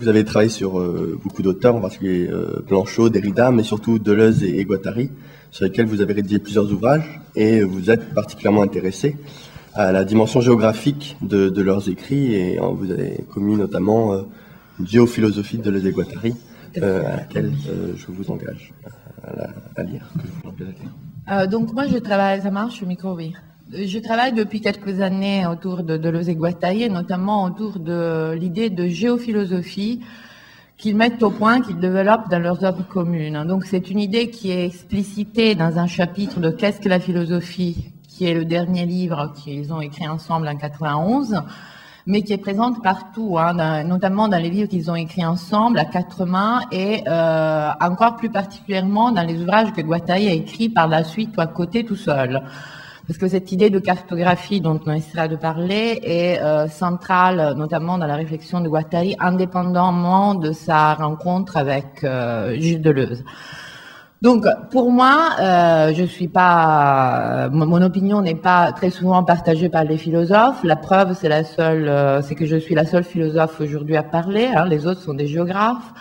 Vous avez travaillé sur beaucoup d'auteurs, en particulier Blanchot, Derrida, mais surtout Deleuze et Guattari, sur lesquels vous avez rédigé plusieurs ouvrages, et vous êtes particulièrement intéressé à la dimension géographique de leurs écrits, et vous avez commis notamment une géophilosophie de Deleuze et Guattari, à laquelle je vous engage à lire. Donc moi je travaille, ça marche le micro, oui. Je travaille depuis quelques années autour de Deleuze et Guattari, et notamment autour de l'idée de géophilosophie qu'ils mettent au point, qu'ils développent dans leurs œuvres communes. Donc c'est une idée qui est explicitée dans un chapitre de Qu'est-ce que la philosophie, qui est le dernier livre qu'ils ont écrit ensemble en 91, mais qui est présente partout, notamment dans les livres qu'ils ont écrits ensemble à quatre mains, et encore plus particulièrement dans les ouvrages que Guattari a écrits par la suite ou à côté tout seul. Parce que cette idée de cartographie dont on essaiera de parler est centrale, notamment dans la réflexion de Guattari, indépendamment de sa rencontre avec Gilles Deleuze. Donc, pour moi, je suis pas, mon opinion n'est pas très souvent partagée par les philosophes. La preuve, c'est que je suis la seule philosophe aujourd'hui à parler. Les autres sont des géographes.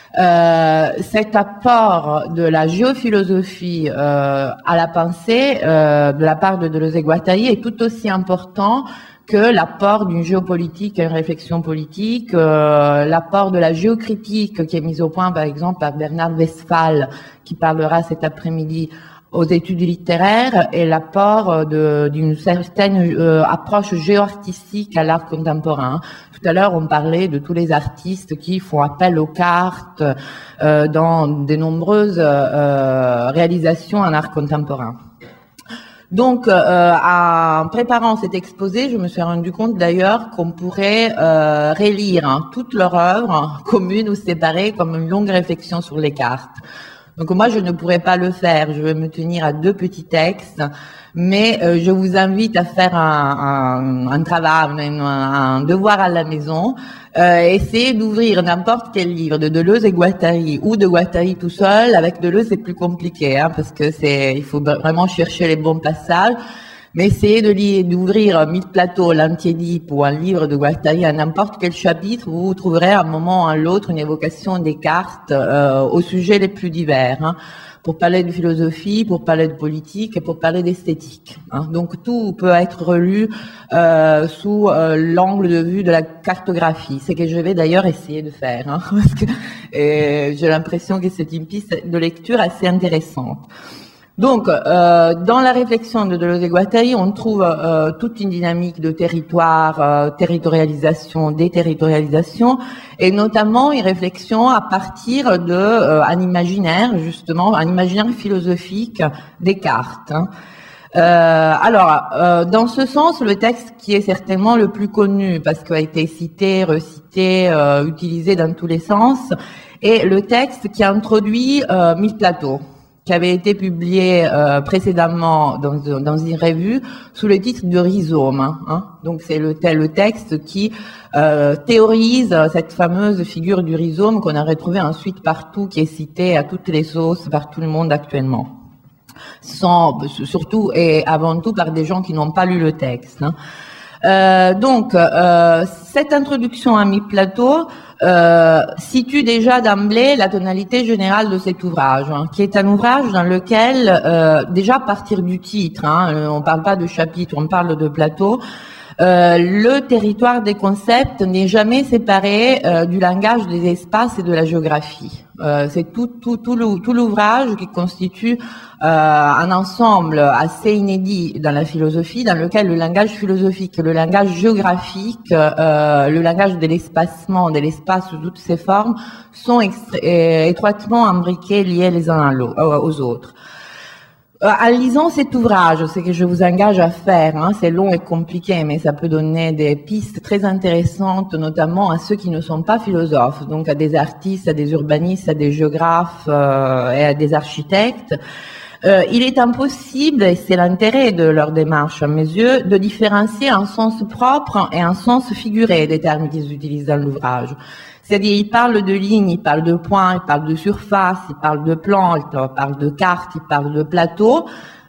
Cet apport de la géophilosophie à la pensée de la part de Deleuze et Guattari est tout aussi important que l'apport d'une géopolitique à une réflexion politique, l'apport de la géocritique qui est mise au point par exemple par Bernard Westphal, qui parlera cet après-midi aux études littéraires, et l'apport d'une certaine approche géoartistique à l'art contemporain. Tout à l'heure, on parlait de tous les artistes qui font appel aux cartes dans de nombreuses réalisations en art contemporain. Donc, en préparant cet exposé, je me suis rendu compte d'ailleurs qu'on pourrait relire toute leur œuvre, commune ou séparée, comme une longue réflexion sur les cartes. Donc moi, je ne pourrais pas le faire. Je vais me tenir à deux petits textes, mais je vous invite à faire un travail, un devoir à la maison. Essayez d'ouvrir n'importe quel livre de Deleuze et Guattari, ou de Guattari tout seul. Avec Deleuze, c'est plus compliqué, parce que il faut vraiment chercher les bons passages. Mais essayez d'ouvrir Mille plateaux, l'Antiédipe ou un livre de Guattari à n'importe quel chapitre, vous trouverez à un moment ou à l'autre une évocation des cartes aux sujets les plus divers, pour parler de philosophie, pour parler de politique et pour parler d'esthétique. Donc tout peut être relu sous l'angle de vue de la cartographie. C'est que je vais d'ailleurs essayer de faire, parce que j'ai l'impression que c'est une piste de lecture assez intéressante. Donc, dans la réflexion de Deleuze et Guattari, on trouve toute une dynamique de territoire, territorialisation, déterritorialisation, et notamment une réflexion à partir un imaginaire, justement, un imaginaire philosophique des cartes. Dans ce sens, le texte qui est certainement le plus connu, parce qu'il a été cité, recité, utilisé dans tous les sens, est le texte qui introduit Mille plateaux, qui avait été publié précédemment dans une revue sous le titre de Rhizome. Donc c'est le texte qui théorise cette fameuse figure du rhizome qu'on a retrouvée ensuite partout, qui est citée à toutes les sauces par tout le monde actuellement. Surtout et avant tout par des gens qui n'ont pas lu le texte. Donc cette introduction à Mille plateaux situe déjà d'emblée la tonalité générale de cet ouvrage, qui est un ouvrage dans lequel, déjà à partir du titre, on parle pas de chapitre, on parle de plateau, le territoire des concepts n'est jamais séparé du langage des espaces et de la géographie. C'est tout l'ouvrage qui constitue un ensemble assez inédit dans la philosophie, dans lequel le langage philosophique, le langage géographique, le langage de l'espacement, de l'espace sous toutes ses formes, sont étroitement imbriqués, liés les uns aux autres. En lisant cet ouvrage, ce que je vous engage à faire, c'est long et compliqué, mais ça peut donner des pistes très intéressantes, notamment à ceux qui ne sont pas philosophes, donc à des artistes, à des urbanistes, à des géographes et à des architectes. Il est impossible, et c'est l'intérêt de leur démarche à mes yeux, de différencier un sens propre et un sens figuré des termes qu'ils utilisent dans l'ouvrage. C'est-à-dire, il parle de lignes, il parle de points, il parle de surface, il parle de plans, il parle de cartes, il parle de plateaux,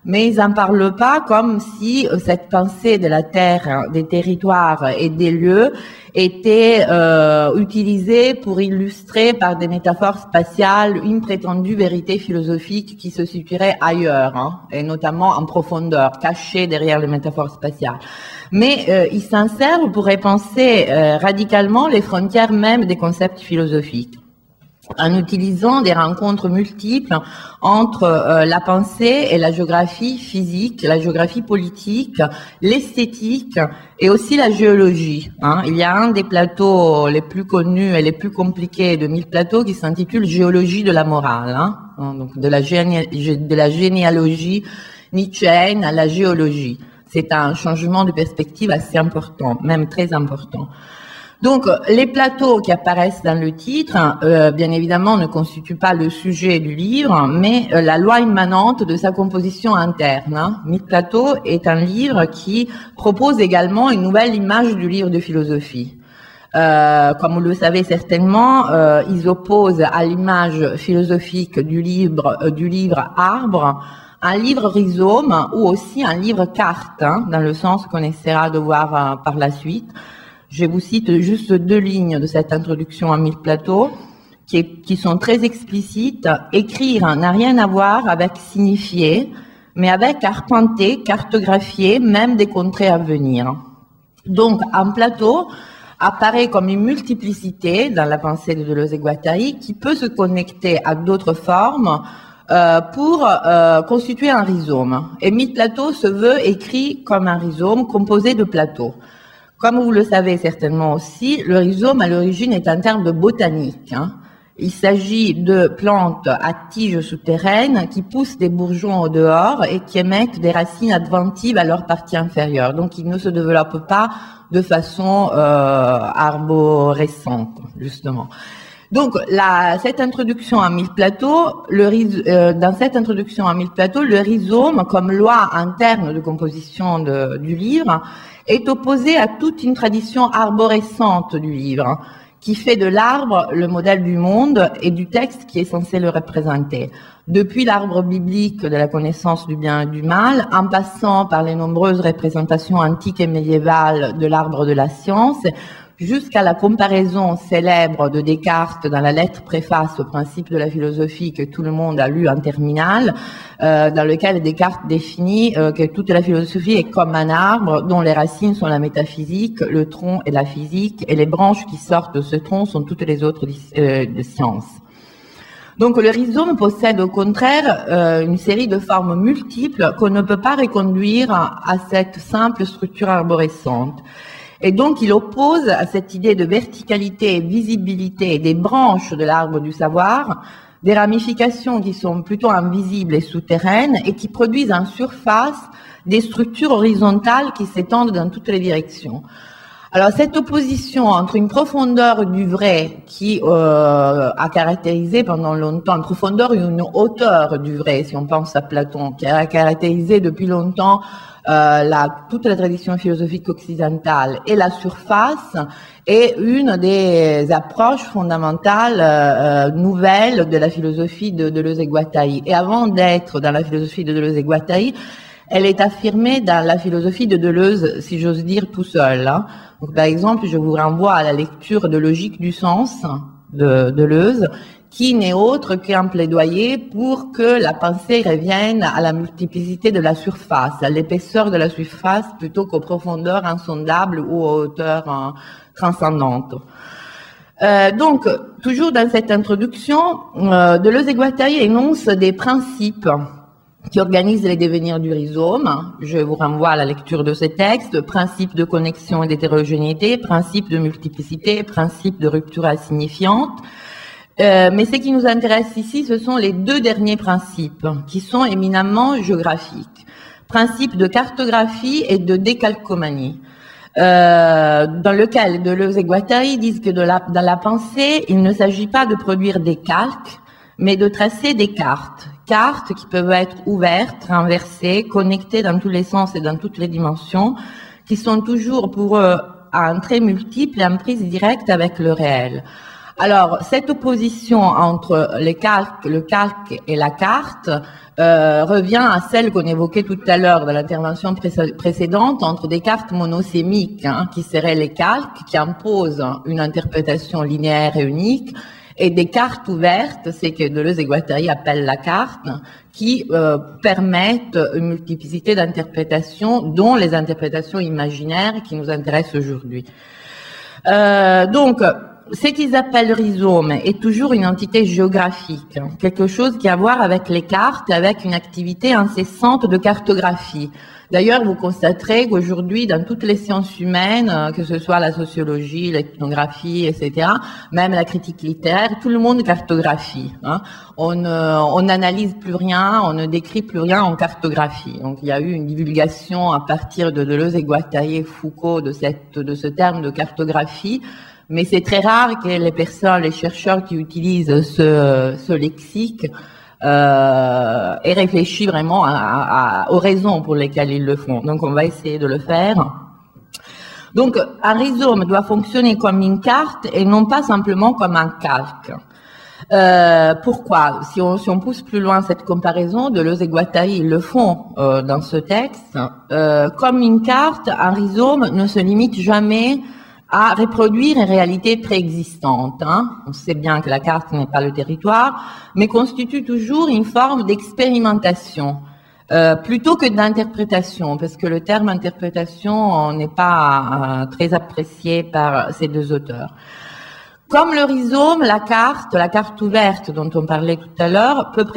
mais ils n'en parlent pas comme si cette pensée de la terre, des territoires et des lieux était utilisée pour illustrer par des métaphores spatiales une prétendue vérité philosophique qui se situerait ailleurs, hein, et notamment en profondeur, cachée derrière les métaphores spatiales. Mais ils s'en servent pour repenser radicalement les frontières même des concepts philosophiques, en utilisant des rencontres multiples entre la pensée et la géographie physique, la géographie politique, l'esthétique et aussi la géologie. Hein. Il y a un des plateaux les plus connus et les plus compliqués de 1000 plateaux qui s'intitule Géologie de la morale, hein. Donc de la généalogie nietzschéenne à la géologie. C'est un changement de perspective assez important, même très important. Donc, les plateaux qui apparaissent dans le titre, bien évidemment, ne constituent pas le sujet du livre, mais la loi immanente de sa composition interne. Hein. 1000 plateaux est un livre qui propose également une nouvelle image du livre de philosophie. Comme vous le savez certainement, ils opposent à l'image philosophique du livre arbre, un livre rhizome ou aussi un livre carte, hein, dans le sens qu'on essaiera de voir par la suite. Je vous cite juste 2 lignes de cette introduction à 1000 plateaux qui sont très explicites. Écrire n'a rien à voir avec signifier, mais avec arpenter, cartographier, même des contrées à venir. Donc, un plateau apparaît comme une multiplicité dans la pensée de Deleuze et Guattari qui peut se connecter à d'autres formes pour constituer un rhizome. Et 1000 plateaux se veut écrit comme un rhizome composé de plateaux. Comme vous le savez certainement aussi, le rhizome à l'origine est un terme de botanique. Hein. Il s'agit de plantes à tiges souterraines qui poussent des bourgeons au dehors et qui émettent des racines adventives à leur partie inférieure. Donc, ils ne se développent pas de façon arborescente, justement. Donc, cette introduction à 1000 plateaux, dans cette introduction à 1000 plateaux, le rhizome, comme loi interne de composition du livre, est opposé à toute une tradition arborescente du livre, qui fait de l'arbre le modèle du monde et du texte qui est censé le représenter. Depuis l'arbre biblique de la connaissance du bien et du mal, en passant par les nombreuses représentations antiques et médiévales de l'arbre de la science, jusqu'à la comparaison célèbre de Descartes dans la lettre préface au principe de la philosophie que tout le monde a lu en terminale, dans lequel Descartes définit que toute la philosophie est comme un arbre dont les racines sont la métaphysique, le tronc est la physique, et les branches qui sortent de ce tronc sont toutes les autres sciences. Donc le rhizome possède au contraire une série de formes multiples qu'on ne peut pas reconduire à cette simple structure arborescente. Et donc, il oppose à cette idée de verticalité et visibilité des branches de l'arbre du savoir des ramifications qui sont plutôt invisibles et souterraines et qui produisent en surface des structures horizontales qui s'étendent dans toutes les directions. Alors, cette opposition entre une profondeur du vrai qui a caractérisé pendant longtemps, une profondeur et une hauteur du vrai, si on pense à Platon, qui a caractérisé depuis longtemps toute la tradition philosophique occidentale et la surface est une des approches fondamentales nouvelles de la philosophie de Deleuze et Guattari. Et avant d'être dans la philosophie de Deleuze et Guattari, elle est affirmée dans la philosophie de Deleuze, si j'ose dire, tout seul. Hein. Donc, par exemple, je vous renvoie à la lecture de Logique du sens de Deleuze, qui n'est autre qu'un plaidoyer pour que la pensée revienne à la multiplicité de la surface, à l'épaisseur de la surface plutôt qu'aux profondeurs insondables ou aux hauteurs transcendantes. Donc, toujours dans cette introduction, Deleuze et Guattari énoncent des principes qui organisent les devenirs du rhizome. Je vous renvoie à la lecture de ces textes: principe de connexion et d'hétérogénéité, principe de multiplicité, principe de rupture insignifiante. Mais ce qui nous intéresse ici, ce sont les 2 derniers principes, qui sont éminemment géographiques. Principe de cartographie et de décalcomanie. Dans lequel Deleuze et Guattari disent que dans la pensée, il ne s'agit pas de produire des calques, mais de tracer des cartes. Cartes qui peuvent être ouvertes, renversées, connectées dans tous les sens et dans toutes les dimensions, qui sont toujours pour eux à entrée multiple et en prise directe avec le réel. Alors, cette opposition entre le calque et la carte revient à celle qu'on évoquait tout à l'heure dans l'intervention précédente entre des cartes monosémiques, qui seraient les calques, qui imposent une interprétation linéaire et unique, et des cartes ouvertes, c'est que Deleuze et Guattari appellent la carte, qui permettent une multiplicité d'interprétations, dont les interprétations imaginaires qui nous intéressent aujourd'hui. Donc, ce qu'ils appellent rhizome est toujours une entité géographique, quelque chose qui a à voir avec les cartes, avec une activité incessante de cartographie. D'ailleurs, vous constaterez qu'aujourd'hui, dans toutes les sciences humaines, que ce soit la sociologie, l'ethnographie, etc., même la critique littéraire, tout le monde cartographie. On n'analyse plus rien, on ne décrit plus rien en cartographie. Donc, il y a eu une divulgation à partir de Deleuze et Guattari et Foucault de ce terme de cartographie. Mais c'est très rare que les chercheurs qui utilisent ce lexique aient réfléchi vraiment aux raisons pour lesquelles ils le font. Donc, on va essayer de le faire. Donc, un rhizome doit fonctionner comme une carte et non pas simplement comme un calque. Pourquoi? Si on pousse plus loin cette comparaison, Deleuze et Guattari ils le font dans ce texte. Comme une carte, un rhizome ne se limite jamais à reproduire une réalité préexistante. On sait bien que la carte n'est pas le territoire, mais constitue toujours une forme d'expérimentation, plutôt que d'interprétation, parce que le terme interprétation n'est pas très apprécié par ces deux auteurs. Comme le rhizome, la carte ouverte dont on parlait tout à l'heure, peut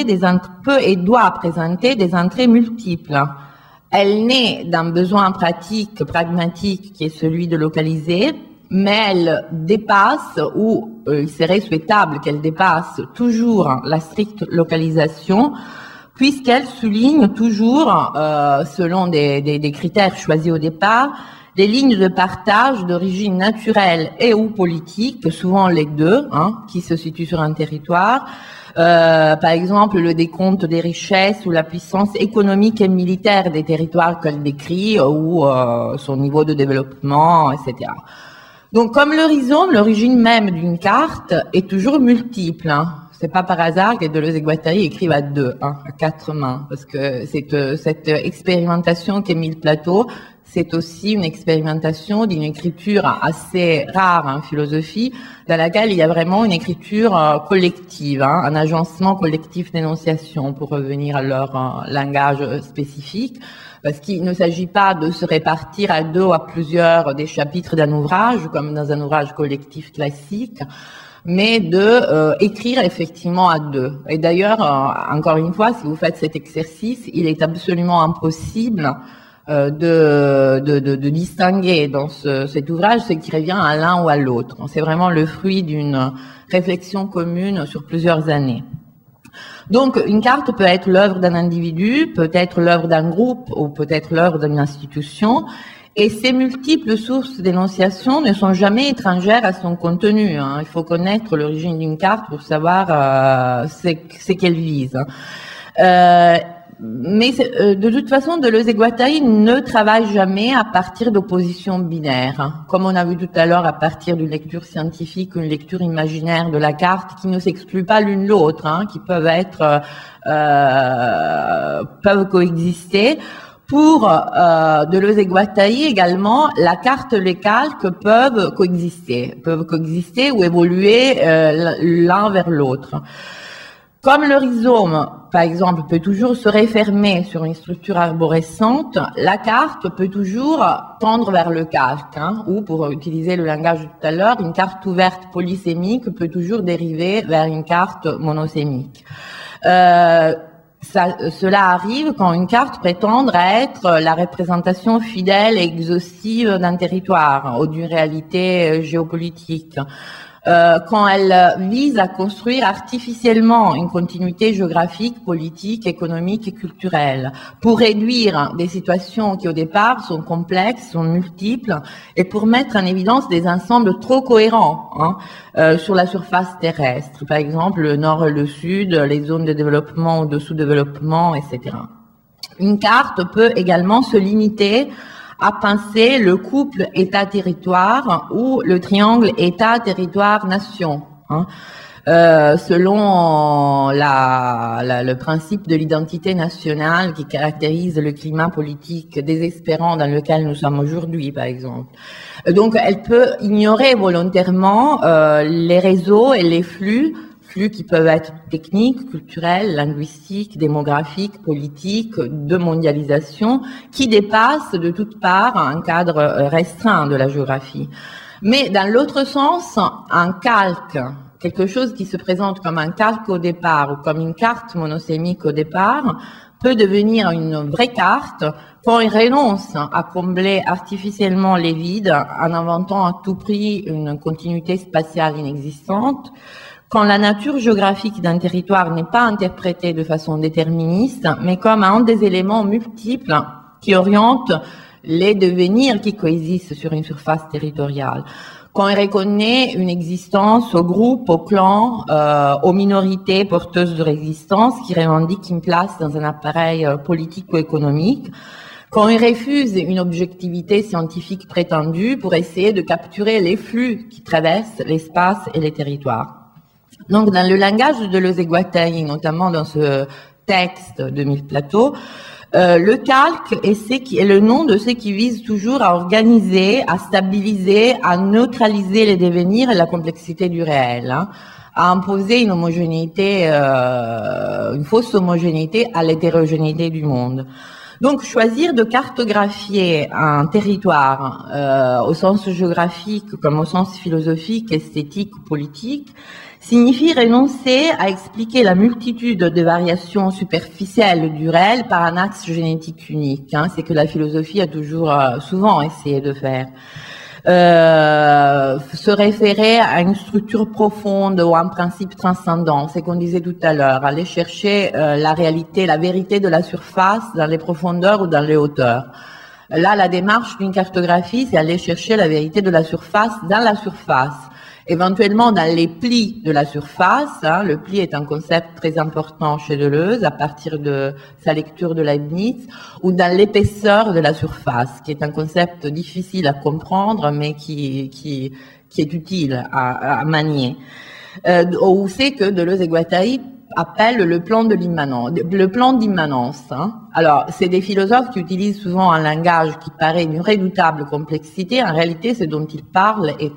et doit présenter des entrées multiples. Elle naît d'un besoin pratique, pragmatique, qui est celui de localiser, mais elle dépasse, ou il serait souhaitable qu'elle dépasse toujours la stricte localisation, puisqu'elle souligne toujours, selon des critères choisis au départ, des lignes de partage d'origine naturelle et ou politique, souvent les deux, qui se situent sur un territoire. Par exemple, le décompte des richesses ou la puissance économique et militaire des territoires qu'elle décrit ou son niveau de développement, etc. Donc, comme le rhizome, l'origine même d'une carte est toujours multiple. C'est pas par hasard que Deleuze et Guattari écrivent à deux, à quatre mains, parce que cette expérimentation qu'Émile Plateau, c'est aussi une expérimentation d'une écriture assez rare en philosophie, dans laquelle il y a vraiment une écriture collective, un agencement collectif d'énonciation, pour revenir à leur langage spécifique, parce qu'il ne s'agit pas de se répartir à deux ou à plusieurs des chapitres d'un ouvrage, comme dans un ouvrage collectif classique, mais de écrire effectivement à deux. Et d'ailleurs, encore une fois, si vous faites cet exercice, il est absolument impossible de distinguer dans cet ouvrage ce qui revient à l'un ou à l'autre. C'est vraiment le fruit d'une réflexion commune sur plusieurs années. Donc, une carte peut être l'œuvre d'un individu, peut être l'œuvre d'un groupe ou peut-être l'œuvre d'une institution. Et ces multiples sources d'énonciation ne sont jamais étrangères à son contenu. Il faut connaître l'origine d'une carte pour savoir ce qu'elle vise. Mais de toute façon, Deleuze et Guattari ne travaillent jamais à partir d'oppositions binaires, comme on a vu tout à l'heure, à partir d'une lecture scientifique ou une lecture imaginaire de la carte qui ne s'excluent pas l'une l'autre, qui peuvent coexister. Pour Deleuze et Guattari également, la carte et les calques peuvent coexister ou évoluer l'un vers l'autre. Comme le rhizome, par exemple, peut toujours se refermer sur une structure arborescente, la carte peut toujours tendre vers le calque, ou pour utiliser le langage de tout à l'heure, une carte ouverte polysémique peut toujours dériver vers une carte monosémique. Cela arrive quand une carte prétend être la représentation fidèle et exhaustive d'un territoire ou d'une réalité géopolitique. Quand elle vise à construire artificiellement une continuité géographique, politique, économique et culturelle, pour réduire des situations qui au départ sont complexes, sont multiples, et pour mettre en évidence des ensembles trop cohérents sur la surface terrestre, par exemple le nord et le sud, les zones de développement ou de sous-développement, etc. Une carte peut également se limiter à penser le couple État-territoire ou le triangle État-territoire-nation, hein. Selon le principe de l'identité nationale qui caractérise le climat politique désespérant dans lequel nous sommes aujourd'hui, par exemple. Donc, elle peut ignorer volontairement les réseaux et les flux qui peuvent être techniques, culturels, linguistiques, démographiques, politiques, de mondialisation, qui dépassent de toutes parts un cadre restreint de la géographie. Mais dans l'autre sens, un calque, quelque chose qui se présente comme un calque au départ ou comme une carte monosémique au départ, peut devenir une vraie carte quand il renonce à combler artificiellement les vides en inventant à tout prix une continuité spatiale inexistante, quand la nature géographique d'un territoire n'est pas interprétée de façon déterministe, mais comme un des éléments multiples qui orientent les devenirs qui coexistent sur une surface territoriale. Quand il reconnaît une existence aux groupes, aux clans, aux minorités porteuses de résistance qui revendiquent une place dans un appareil politico-économique, quand il refuse une objectivité scientifique prétendue pour essayer de capturer les flux qui traversent l'espace et les territoires. Donc, dans le langage de Deleuze-Guattari, notamment dans ce texte de Mille Plateaux, le calque est le nom de ce qui vise toujours à organiser, à stabiliser, à neutraliser les devenirs et la complexité du réel, hein, à imposer une homogénéité, une fausse homogénéité à l'hétérogénéité du monde. Donc, choisir de cartographier un territoire au sens géographique comme au sens philosophique, esthétique ou politique signifie renoncer à expliquer la multitude de variations superficielles du réel par un axe génétique unique. Hein, c'est que la philosophie a toujours, souvent essayé de faire. Se référer à une structure profonde ou à un principe transcendant, c'est qu'on disait tout à l'heure, aller chercher la réalité, la vérité de la surface dans les profondeurs ou dans les hauteurs. Là, la démarche d'une cartographie, c'est aller chercher la vérité de la surface dans la surface. Éventuellement dans les plis de la surface, hein, le pli est un concept très important chez Deleuze à partir de sa lecture de Leibniz, ou dans l'épaisseur de la surface, qui est un concept difficile à comprendre mais qui est utile à manier. Où c'est que Deleuze et Guattari appellent le plan de l'immanence, le plan d'immanence. Hein. Alors, c'est des philosophes qui utilisent souvent un langage qui paraît d'une redoutable complexité. En réalité, ce dont ils parlent est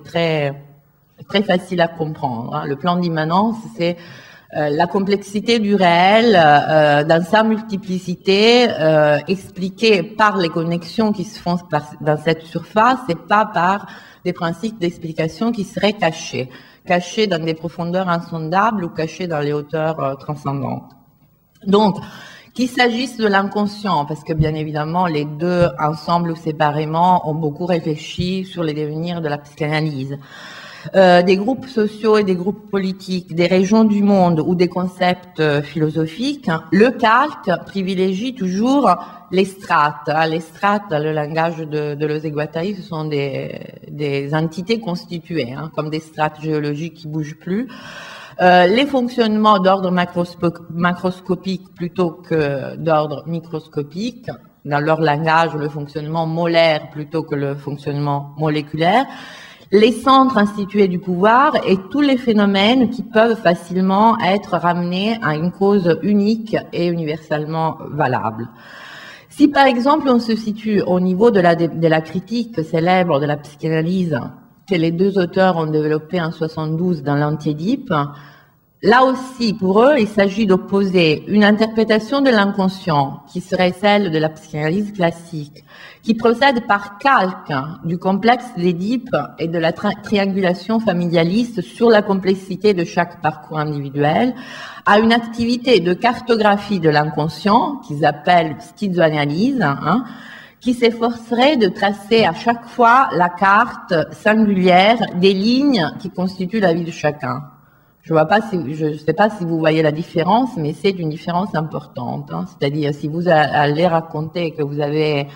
très facile à comprendre. Hein. Le plan d'immanence, c'est la complexité du réel dans sa multiplicité, expliquée par les connexions qui se font dans cette surface et pas par des principes d'explication qui seraient cachés dans des profondeurs insondables ou cachés dans les hauteurs transcendantes. Donc, qu'il s'agisse de l'inconscient, parce que bien évidemment les deux, ensemble ou séparément, ont beaucoup réfléchi sur les devenirs de la psychanalyse, des groupes sociaux et des groupes politiques, des régions du monde ou des concepts philosophiques, le calque privilégie toujours les strates. Les strates, dans le langage de Deleuze et Guattari, ce sont des entités constituées, hein, comme des strates géologiques qui bougent plus. Les fonctionnements d'ordre macroscopique plutôt que d'ordre microscopique, dans leur langage, le fonctionnement molaire plutôt que le fonctionnement moléculaire, les centres institués du pouvoir et tous les phénomènes qui peuvent facilement être ramenés à une cause unique et universellement valable. Si par exemple on se situe au niveau de la critique célèbre de la psychanalyse que les deux auteurs ont développée en 72 dans l'Anti-Édipe, là aussi, pour eux, il s'agit d'opposer une interprétation de l'inconscient, qui serait celle de la psychanalyse classique, qui procède par calque du complexe d'Édipe et de la triangulation familialiste sur la complexité de chaque parcours individuel, à une activité de cartographie de l'inconscient, qu'ils appellent schizoanalyse, hein, qui s'efforcerait de tracer à chaque fois la carte singulière des lignes qui constituent la vie de chacun. Je ne sais pas si vous voyez la différence, mais c'est une différence importante. Hein. C'est-à-dire, si vous allez raconter que vous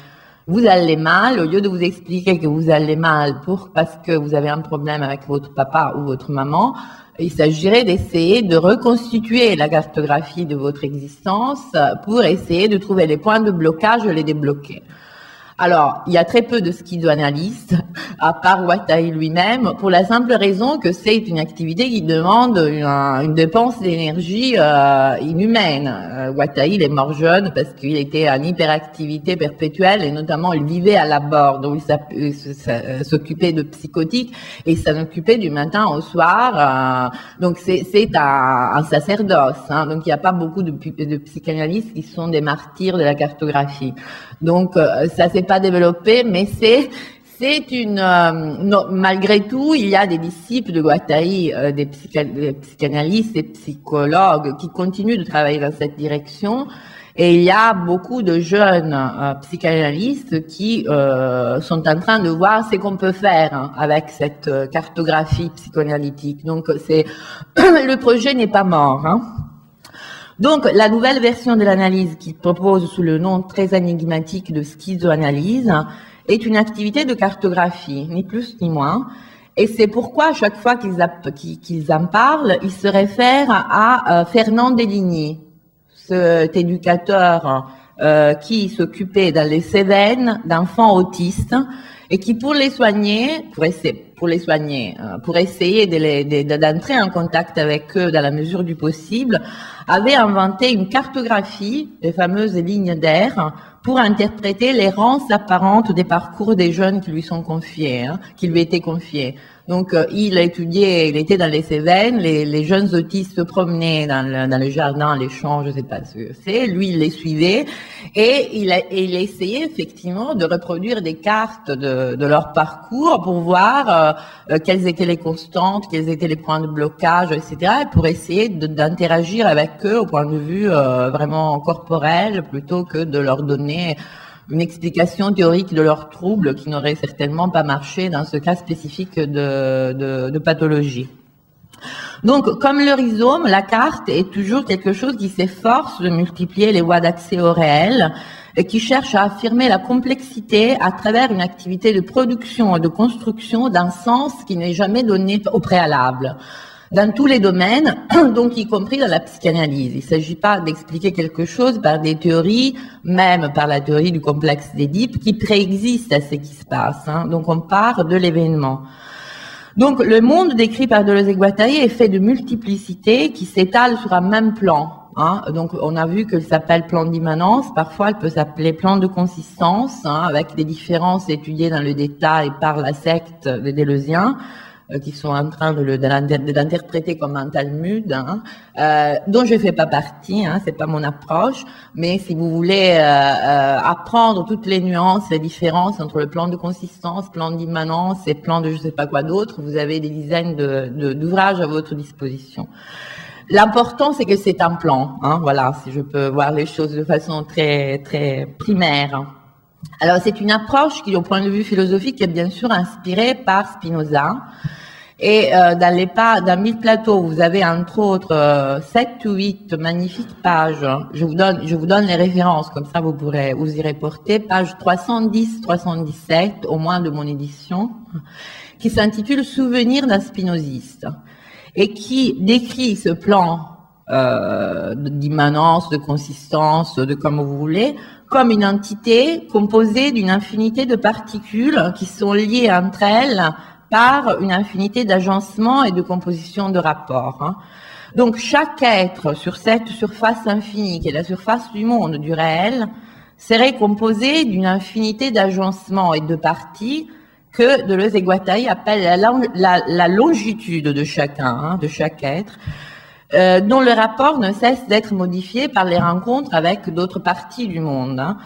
allez mal, au lieu de vous expliquer que vous allez mal parce que vous avez un problème avec votre papa ou votre maman, il s'agirait d'essayer de reconstituer la cartographie de votre existence pour essayer de trouver les points de blocage et les débloquer. Alors, il y a très peu de schizoanalystes, à part Guattari lui-même, pour la simple raison que c'est une activité qui demande une dépense d'énergie inhumaine. Guattari, il est mort jeune parce qu'il était en hyperactivité perpétuelle et notamment il vivait à la bord, donc il s'occupait de psychotiques et il s'en occupait du matin au soir. Donc c'est un sacerdoce. Hein, donc il n'y a pas beaucoup de psychanalystes qui sont des martyrs de la cartographie. Donc ça s'est pas développé, mais malgré tout, il y a des disciples de Guattari, des psychanalystes et psychologues qui continuent de travailler dans cette direction. Et il y a beaucoup de jeunes psychanalystes qui sont en train de voir ce qu'on peut faire avec cette cartographie psychanalytique. Donc le projet n'est pas mort. Hein. Donc, la nouvelle version de l'analyse qu'il propose sous le nom très énigmatique de schizoanalyse est une activité de cartographie, ni plus ni moins. Et c'est pourquoi, à chaque fois qu'ils en parlent, ils se réfèrent à Fernand Deligny, cet éducateur qui s'occupait dans les Cévennes d'enfants autistes et qui, pour essayer d'entrer en contact avec eux dans la mesure du possible, avait inventé une cartographie, les fameuses lignes d'air, pour interpréter l'errance apparente des parcours des jeunes qui lui sont confiés, qui lui étaient confiés. Donc, il était dans les Cévennes, les jeunes autistes se promenaient dans le jardin, les champs, je sais pas ce que c'est. Lui, il les suivait et il essayait effectivement de reproduire des cartes de leur parcours pour voir quelles étaient les constantes, quels étaient les points de blocage, etc. et pour essayer d'interagir avec eux au point de vue vraiment corporel plutôt que de leur donner une explication théorique de leurs troubles qui n'aurait certainement pas marché dans ce cas spécifique de pathologie. Donc, comme le rhizome, la carte est toujours quelque chose qui s'efforce de multiplier les voies d'accès au réel et qui cherche à affirmer la complexité à travers une activité de production et de construction d'un sens qui n'est jamais donné au préalable. Dans tous les domaines, donc y compris dans la psychanalyse. Il ne s'agit pas d'expliquer quelque chose par des théories, même par la théorie du complexe d'Édipe, qui préexiste à ce qui se passe. Hein. Donc on part de l'événement. Donc le monde décrit par Deleuze et Guattari est fait de multiplicité qui s'étale sur un même plan. Hein. Donc on a vu qu'il s'appelle plan d'immanence, parfois il peut s'appeler plan de consistance, hein, avec des différences étudiées dans le détail par la secte des Deleuziens. Qui sont en train de l'interpréter comme un Talmud, hein, dont je fais pas partie, hein, c'est pas mon approche, mais si vous voulez apprendre toutes les nuances, les différences entre le plan de consistance, plan d'immanence et plan de je sais pas quoi d'autre, vous avez des dizaines d'ouvrages à votre disposition. L'important, c'est que c'est un plan, hein, voilà, si je peux voir les choses de façon très, très primaire. Alors, c'est une approche qui, au point de vue philosophique, est bien sûr inspirée par Spinoza. Et dans 1000 plateaux, vous avez entre autres 7 ou 8 magnifiques pages. Je vous donne les références, comme ça vous pourrez vous y reporter. Page 310-317, au moins de mon édition, qui s'intitule Souvenir d'un spinoziste et qui décrit ce plan d'immanence, de consistance, de comme vous voulez, comme une entité composée d'une infinité de particules qui sont liées entre elles par une infinité d'agencements et de compositions de rapports. Hein. Donc chaque être sur cette surface infinie, qui est la surface du monde, du réel, serait composé d'une infinité d'agencements et de parties que Deleuze et Guattari appellent la longitude de chacun, hein, de chaque être, dont le rapport ne cesse d'être modifié par les rencontres avec d'autres parties du monde. Hein.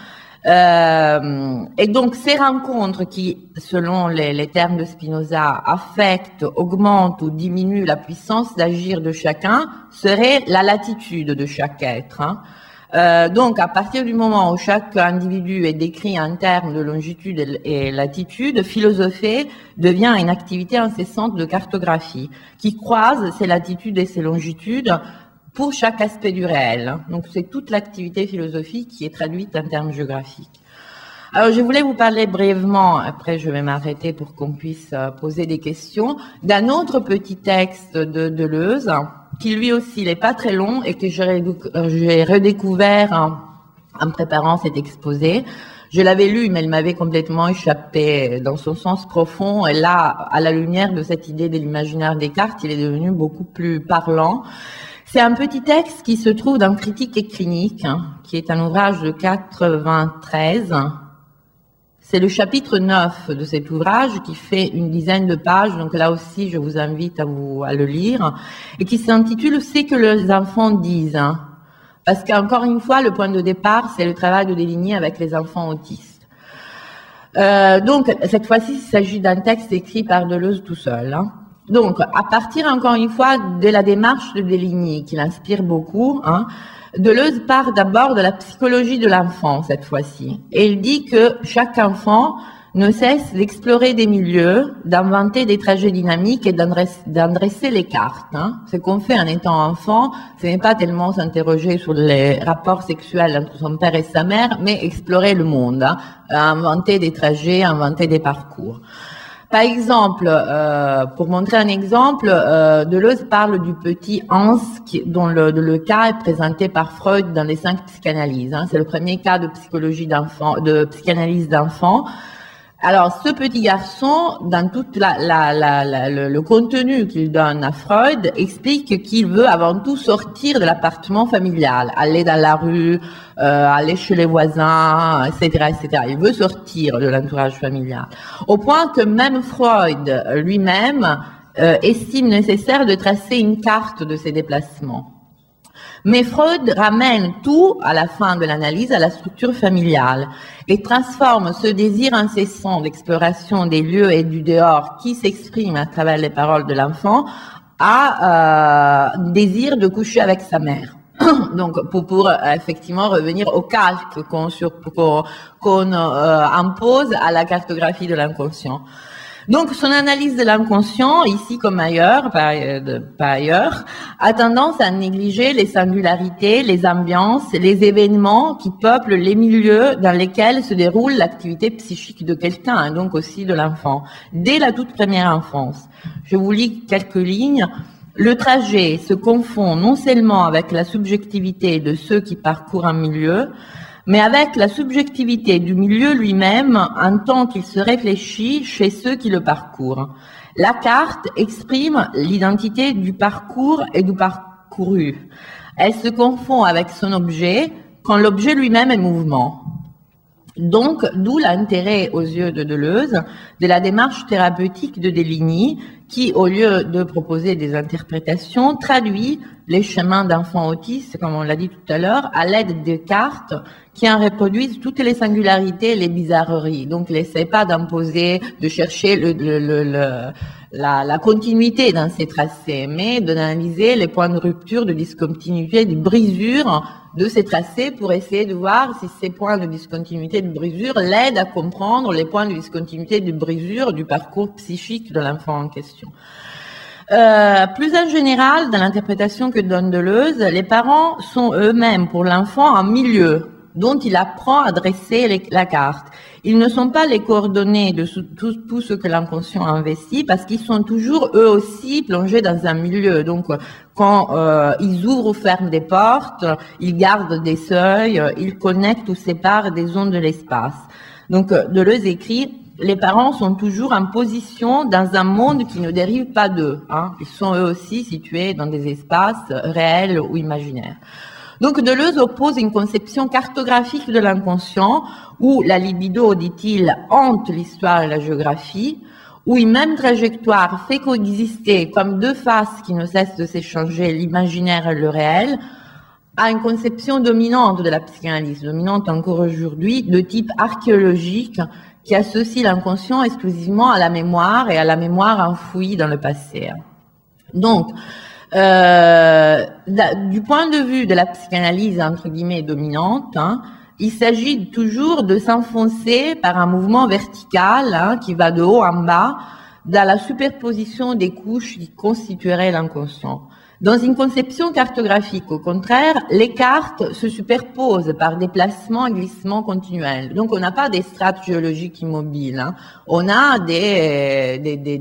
Et donc ces rencontres qui, selon les termes de Spinoza, affectent, augmentent ou diminuent la puissance d'agir de chacun, seraient la latitude de chaque être. Hein. Donc, à partir du moment où chaque individu est décrit en termes de longitude et latitude, philosopher devient une activité incessante de cartographie qui croise ses latitudes et ses longitudes pour chaque aspect du réel. Donc, c'est toute l'activité philosophique qui est traduite en termes géographiques. Alors, je voulais vous parler brièvement, après je vais m'arrêter pour qu'on puisse poser des questions, d'un autre petit texte de Deleuze, qui lui aussi n'est pas très long et que j'ai redécouvert en préparant cet exposé. Je l'avais lu, mais elle m'avait complètement échappé dans son sens profond. Et là, à la lumière de cette idée de l'imaginaire Descartes, il est devenu beaucoup plus parlant. C'est un petit texte qui se trouve dans Critique et clinique, qui est un ouvrage de 93. C'est le chapitre 9 de cet ouvrage qui fait une dizaine de pages, donc là aussi je vous invite à le lire, et qui s'intitule « C'est que les enfants disent ». Parce qu'encore une fois, le point de départ, c'est le travail de Deligny avec les enfants autistes. Donc, cette fois-ci, il s'agit d'un texte écrit par Deleuze tout seul. Donc, à partir, encore une fois, de la démarche de Deligny, qui l'inspire beaucoup, Deleuze part d'abord de la psychologie de l'enfant, cette fois-ci. Et il dit que chaque enfant ne cesse d'explorer des milieux, d'inventer des trajets dynamiques et d'endresser les cartes. Ce qu'on fait en étant enfant, ce n'est pas tellement s'interroger sur les rapports sexuels entre son père et sa mère, mais explorer le monde, inventer des trajets, inventer des parcours. Par exemple, pour montrer un exemple, Deleuze parle du petit Hans, dont le cas est présenté par Freud dans les 5 psychanalyses. C'est le premier cas de psychanalyse d'enfant. Alors, ce petit garçon, dans tout le contenu qu'il donne à Freud, explique qu'il veut avant tout sortir de l'appartement familial, aller dans la rue, aller chez les voisins, etc., etc. Il veut sortir de l'entourage familial. Au point que même Freud lui-même estime nécessaire de tracer une carte de ses déplacements. Mais Freud ramène tout, à la fin de l'analyse, à la structure familiale et transforme ce désir incessant d'exploration des lieux et du dehors qui s'exprime à travers les paroles de l'enfant à désir de coucher avec sa mère. Donc, pour effectivement revenir au calque qu'on impose à la cartographie de l'inconscient. Donc, son analyse de l'inconscient, ici comme ailleurs, par ailleurs, a tendance à négliger les singularités, les ambiances, les événements qui peuplent les milieux dans lesquels se déroule l'activité psychique de quelqu'un, donc aussi de l'enfant, dès la toute première enfance. Je vous lis quelques lignes. Le trajet se confond non seulement avec la subjectivité de ceux qui parcourent un milieu, mais avec la subjectivité du milieu lui-même en tant qu'il se réfléchit chez ceux qui le parcourent. La carte exprime l'identité du parcours et du parcouru. Elle se confond avec son objet quand l'objet lui-même est mouvement. Donc, d'où l'intérêt aux yeux de Deleuze de la démarche thérapeutique de Deligny qui, au lieu de proposer des interprétations, traduit les chemins d'enfants autistes, comme on l'a dit tout à l'heure, à l'aide de cartes qui en reproduisent toutes les singularités et les bizarreries. Donc, n'essaie pas d'imposer, de chercher la continuité dans ces tracés, mais d'analyser les points de rupture, de discontinuité, de brisure de ces tracés pour essayer de voir si ces points de discontinuité, de brisure l'aident à comprendre les points de discontinuité, de brisure du parcours psychique de l'enfant en question. Plus en général, dans l'interprétation que donne Deleuze, les parents sont eux-mêmes pour l'enfant un milieu dont il apprend à dresser la carte. Ils ne sont pas les coordonnées de tout ce que l'inconscient a investi parce qu'ils sont toujours eux aussi plongés dans un milieu. Donc, quand ils ouvrent ou ferment des portes, ils gardent des seuils, ils connectent ou séparent des zones de l'espace. Donc, Deleuze écrit: les parents sont toujours en position dans un monde qui ne dérive pas d'eux. Ils sont eux aussi situés dans des espaces réels ou imaginaires. Donc Deleuze oppose une conception cartographique de l'inconscient où la libido, dit-il, hante l'histoire et la géographie, où une même trajectoire fait coexister comme deux faces qui ne cessent de s'échanger l'imaginaire et le réel, à une conception dominante de la psychanalyse, dominante encore aujourd'hui, de type archéologique, qui associe l'inconscient exclusivement à la mémoire et à la mémoire enfouie dans le passé. Donc, du point de vue de la psychanalyse entre guillemets dominante, il s'agit toujours de s'enfoncer par un mouvement vertical qui va de haut en bas dans la superposition des couches qui constitueraient l'inconscient. Dans une conception cartographique, au contraire, les cartes se superposent par déplacements et glissements continuels. Donc, on n'a pas des strates géologiques immobiles. Hein. On a des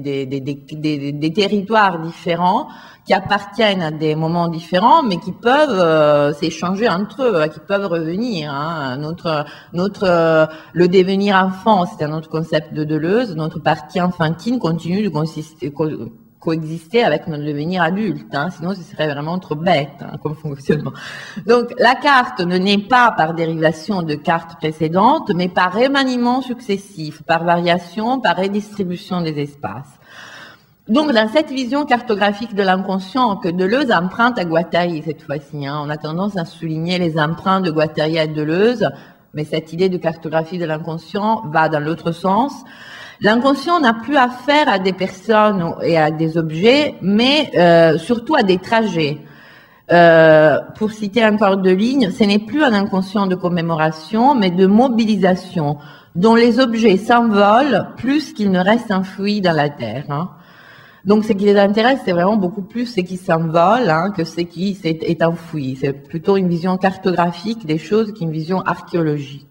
territoires différents qui appartiennent à des moments différents, mais qui peuvent s'échanger entre eux, qui peuvent revenir. Hein. Le devenir enfant, c'est un autre concept de Deleuze. Notre partie enfantine continue de coexister avec notre devenir adulte, hein, sinon ce serait vraiment trop bête hein, comme fonctionnement. Donc la carte ne naît pas par dérivation de cartes précédentes, mais par remaniement successif, par variation, par redistribution des espaces. Donc dans cette vision cartographique de l'inconscient que Deleuze emprunte à Guattari cette fois-ci, hein, on a tendance à souligner les emprunts de Guattari à Deleuze, mais cette idée de cartographie de l'inconscient va dans l'autre sens. L'inconscient n'a plus affaire à des personnes et à des objets, mais surtout à des trajets. Pour citer encore deux lignes, ce n'est plus un inconscient de commémoration, mais de mobilisation, dont les objets s'envolent plus qu'ils ne restent enfouis dans la terre. Hein. Donc ce qui les intéresse, c'est vraiment beaucoup plus ce qui s'envole hein, que ce qui est enfoui. C'est plutôt une vision cartographique des choses qu'une vision archéologique.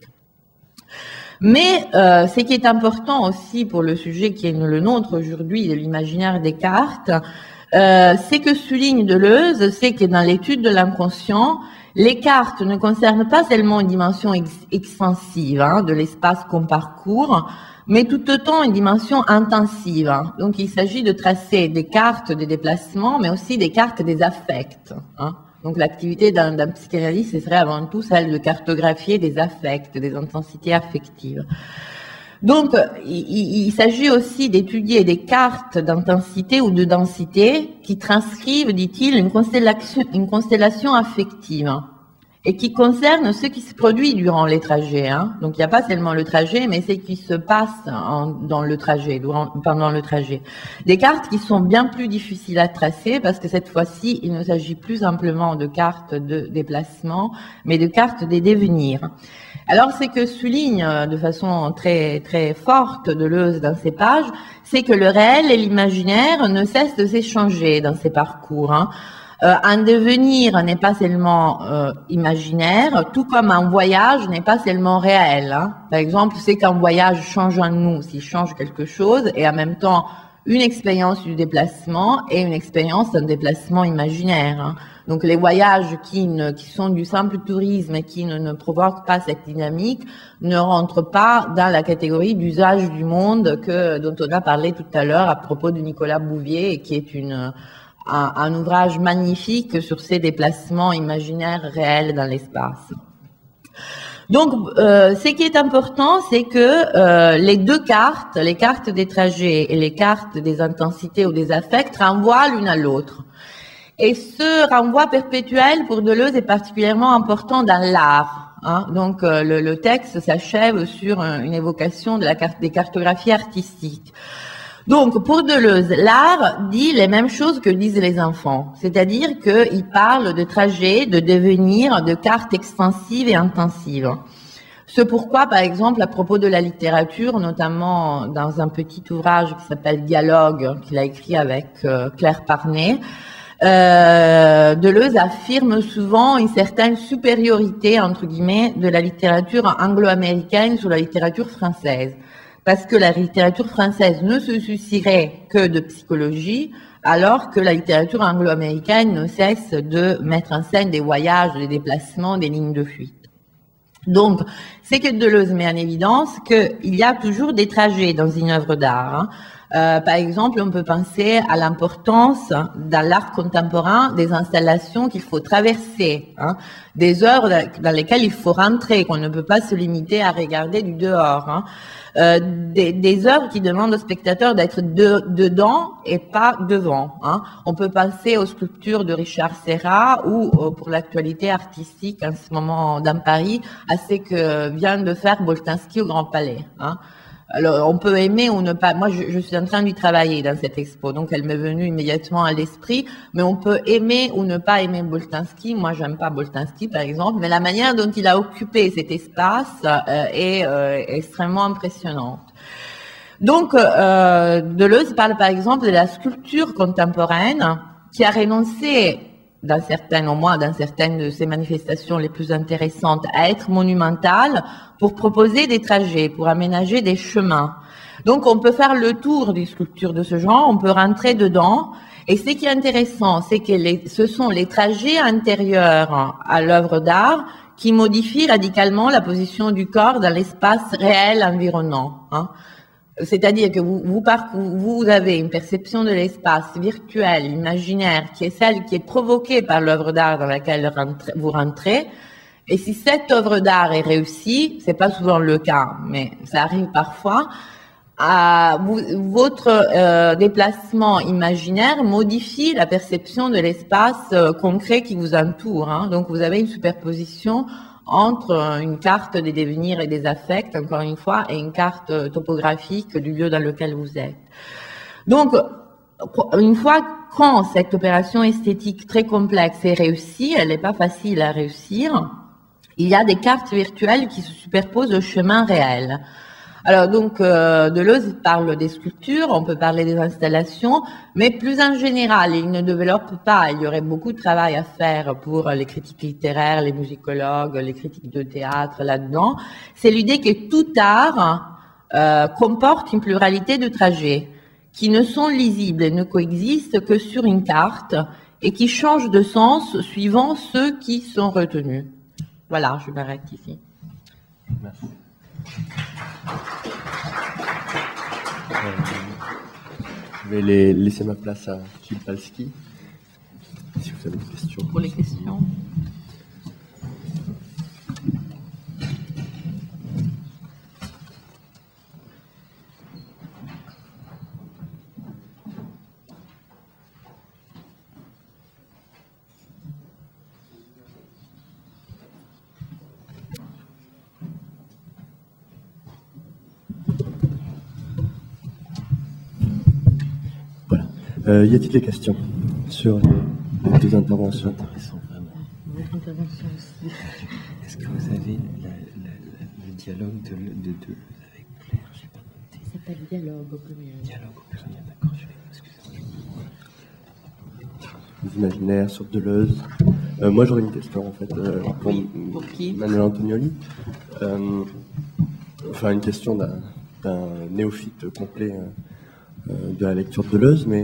Mais ce qui est important aussi pour le sujet qui est le nôtre aujourd'hui, de l'imaginaire des cartes, c'est que souligne Deleuze, c'est que dans l'étude de l'inconscient, les cartes ne concernent pas seulement une dimension extensive hein, de l'espace qu'on parcourt, mais tout autant une dimension intensive. Hein. Donc il s'agit de tracer des cartes des déplacements, mais aussi des cartes des affects. Hein. Donc l'activité d'un psychanalyste, ce serait avant tout celle de cartographier des affects, des intensités affectives. Donc il s'agit aussi d'étudier des cartes d'intensité ou de densité qui transcrivent, dit-il, une constellation affective et qui concerne ce qui se produit durant les trajets. Hein. Donc il n'y a pas seulement le trajet, mais ce qui se passe dans le trajet, pendant le trajet. Des cartes qui sont bien plus difficiles à tracer parce que cette fois-ci, il ne s'agit plus simplement de cartes de déplacement, mais de cartes des devenirs. Alors c'est que souligne de façon très très forte Deleuze dans ses pages, c'est que le réel et l'imaginaire ne cessent de s'échanger dans ces parcours. Hein. Un devenir n'est pas seulement imaginaire, tout comme un voyage n'est pas seulement réel. Hein. Par exemple, c'est qu'un voyage change en nous, s'il change quelque chose, et en même temps une expérience du déplacement et une expérience d'un déplacement imaginaire. Hein. Donc les voyages qui sont du simple tourisme et qui ne provoquent pas cette dynamique ne rentrent pas dans la catégorie d'usage du monde dont on a parlé tout à l'heure à propos de Nicolas Bouvier, et qui est un ouvrage magnifique sur ces déplacements imaginaires réels dans l'espace. Donc, ce qui est important, c'est que les deux cartes, les cartes des trajets et les cartes des intensités ou des affects, renvoient l'une à l'autre. Et ce renvoi perpétuel pour Deleuze est particulièrement important dans l'art. Hein. Donc, le texte s'achève sur une évocation des cartographies artistiques. Donc, pour Deleuze, l'art dit les mêmes choses que disent les enfants. C'est-à-dire qu'il parle de trajets, de devenir, de cartes extensives et intensives. C'est pourquoi, par exemple, à propos de la littérature, notamment dans un petit ouvrage qui s'appelle Dialogue, qu'il a écrit avec Claire Parnet, Deleuze affirme souvent une certaine supériorité, entre guillemets, de la littérature anglo-américaine sur la littérature française. Parce que la littérature française ne se soucierait que de psychologie, alors que la littérature anglo-américaine ne cesse de mettre en scène des voyages, des déplacements, des lignes de fuite. Donc, c'est que Deleuze met en évidence qu'il y a toujours des trajets dans une œuvre d'art. Hein. Par exemple, on peut penser à l'importance dans l'art contemporain des installations qu'il faut traverser, hein, des œuvres dans lesquelles il faut rentrer, qu'on ne peut pas se limiter à regarder du dehors. Hein. Des œuvres qui demandent au spectateur d'être dedans et pas devant. Hein. On peut penser aux sculptures de Richard Serra ou pour l'actualité artistique en ce moment dans Paris, à ce que vient de faire Boltanski au Grand Palais. Hein. Alors, on peut aimer ou ne pas. Moi, je suis en train d'y travailler dans cette expo, donc elle m'est venue immédiatement à l'esprit. Mais on peut aimer ou ne pas aimer Boltanski. Moi, j'aime pas Boltanski, par exemple, mais la manière dont il a occupé cet espace est extrêmement impressionnante. Donc, Deleuze parle, par exemple, de la sculpture contemporaine qui a renoncé, au moins dans certaines de ses manifestations les plus intéressantes, à être monumentale pour proposer des trajets, pour aménager des chemins. Donc on peut faire le tour des sculptures de ce genre, on peut rentrer dedans. Et ce qui est intéressant, c'est que ce sont les trajets antérieurs à l'œuvre d'art qui modifient radicalement la position du corps dans l'espace réel environnant. C'est-à-dire que vous avez une perception de l'espace virtuel, imaginaire, qui est celle qui est provoquée par l'œuvre d'art dans laquelle vous rentrez. Et si cette œuvre d'art est réussie, c'est pas souvent le cas, mais ça arrive parfois, votre déplacement imaginaire modifie la perception de l'espace concret qui vous entoure. Donc vous avez une superposition entre une carte des devenirs et des affects, encore une fois, et une carte topographique du lieu dans lequel vous êtes. Donc, une fois quand cette opération esthétique très complexe est réussie, elle n'est pas facile à réussir, il y a des cartes virtuelles qui se superposent au chemin réel. Alors donc, Deleuze parle des sculptures, on peut parler des installations, mais plus en général, il ne développe pas, il y aurait beaucoup de travail à faire pour les critiques littéraires, les musicologues, les critiques de théâtre là-dedans. C'est l'idée que tout art comporte une pluralité de trajets qui ne sont lisibles et ne coexistent que sur une carte et qui changent de sens suivant ceux qui sont retenus. Voilà, je m'arrête ici. Merci. Je vais laisser ma place à Gilles Palski. Si vous avez des questions. Pour les questions. Y a-t-il des questions sur les deux interventions? Intéressant, vraiment. Votre intervention aussi. Est-ce que vous avez le dialogue de avec Claire? Je n'ai pas noté. Ça s'appelle dialogue au pluriel. Dialogue au pluriel, d'accord. Excusez-moi. Les imaginaires sur Deleuze. Moi, j'aurais une question en fait pour qui? Manuel Antonioli. Enfin, une question d'un néophyte complet de la lecture de Deleuze, mais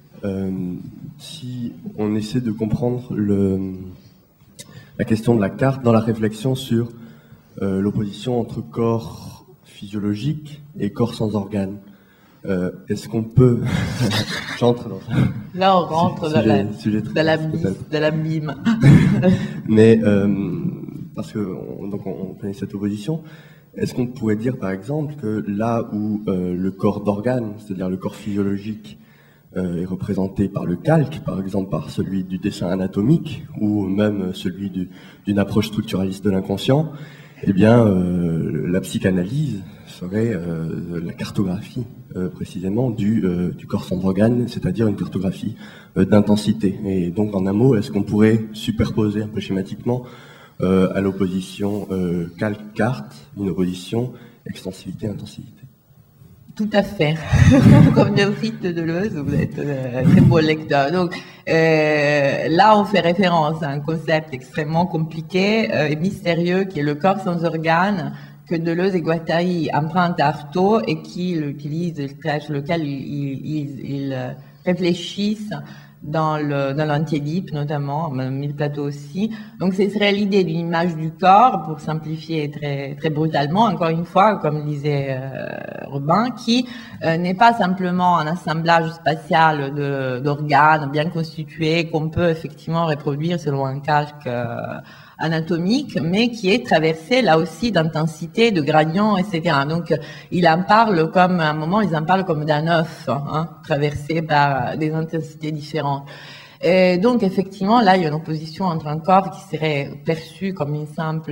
si on essaie de comprendre la question de la carte dans la réflexion sur l'opposition entre corps physiologique et corps sans organes, est-ce qu'on peut... J'entre dans... Là, on rentre dans l'abîme. Mais, parce que donc on connaît cette opposition, est-ce qu'on pourrait dire, par exemple, que là où le corps d'organe, c'est-à-dire le corps physiologique, est représenté par le calque, par exemple par celui du dessin anatomique, ou même celui d'une approche structuraliste de l'inconscient, eh bien, la psychanalyse serait la cartographie, précisément, du corps sans organe, c'est-à-dire une cartographie d'intensité. Et donc, en un mot, est-ce qu'on pourrait superposer un peu schématiquement à l'opposition calque-carte, une opposition extensivité-intensivité? Tout à fait. Comme néophyte de Deleuze, vous êtes un très beau lecteur. Donc, là, on fait référence à un concept extrêmement compliqué et mystérieux qui est le corps sans organes, que Deleuze et Guattari empruntent à Artaud et qu'il utilise, sur lequel ils réfléchissent dans l'Anti-Édipe notamment, Mille plateaux aussi. Donc ce serait l'idée d'une image du corps, pour simplifier très, très brutalement, encore une fois, comme disait Robin, qui n'est pas simplement un assemblage spatial d'organes bien constitués qu'on peut effectivement reproduire selon un calque anatomique, mais qui est traversé là aussi d'intensité, de gradients, etc. Donc il en parle comme, à un moment, ils en parlent comme d'un œuf, traversé par des intensités différentes. Et donc effectivement, là, il y a une opposition entre un corps qui serait perçu comme une simple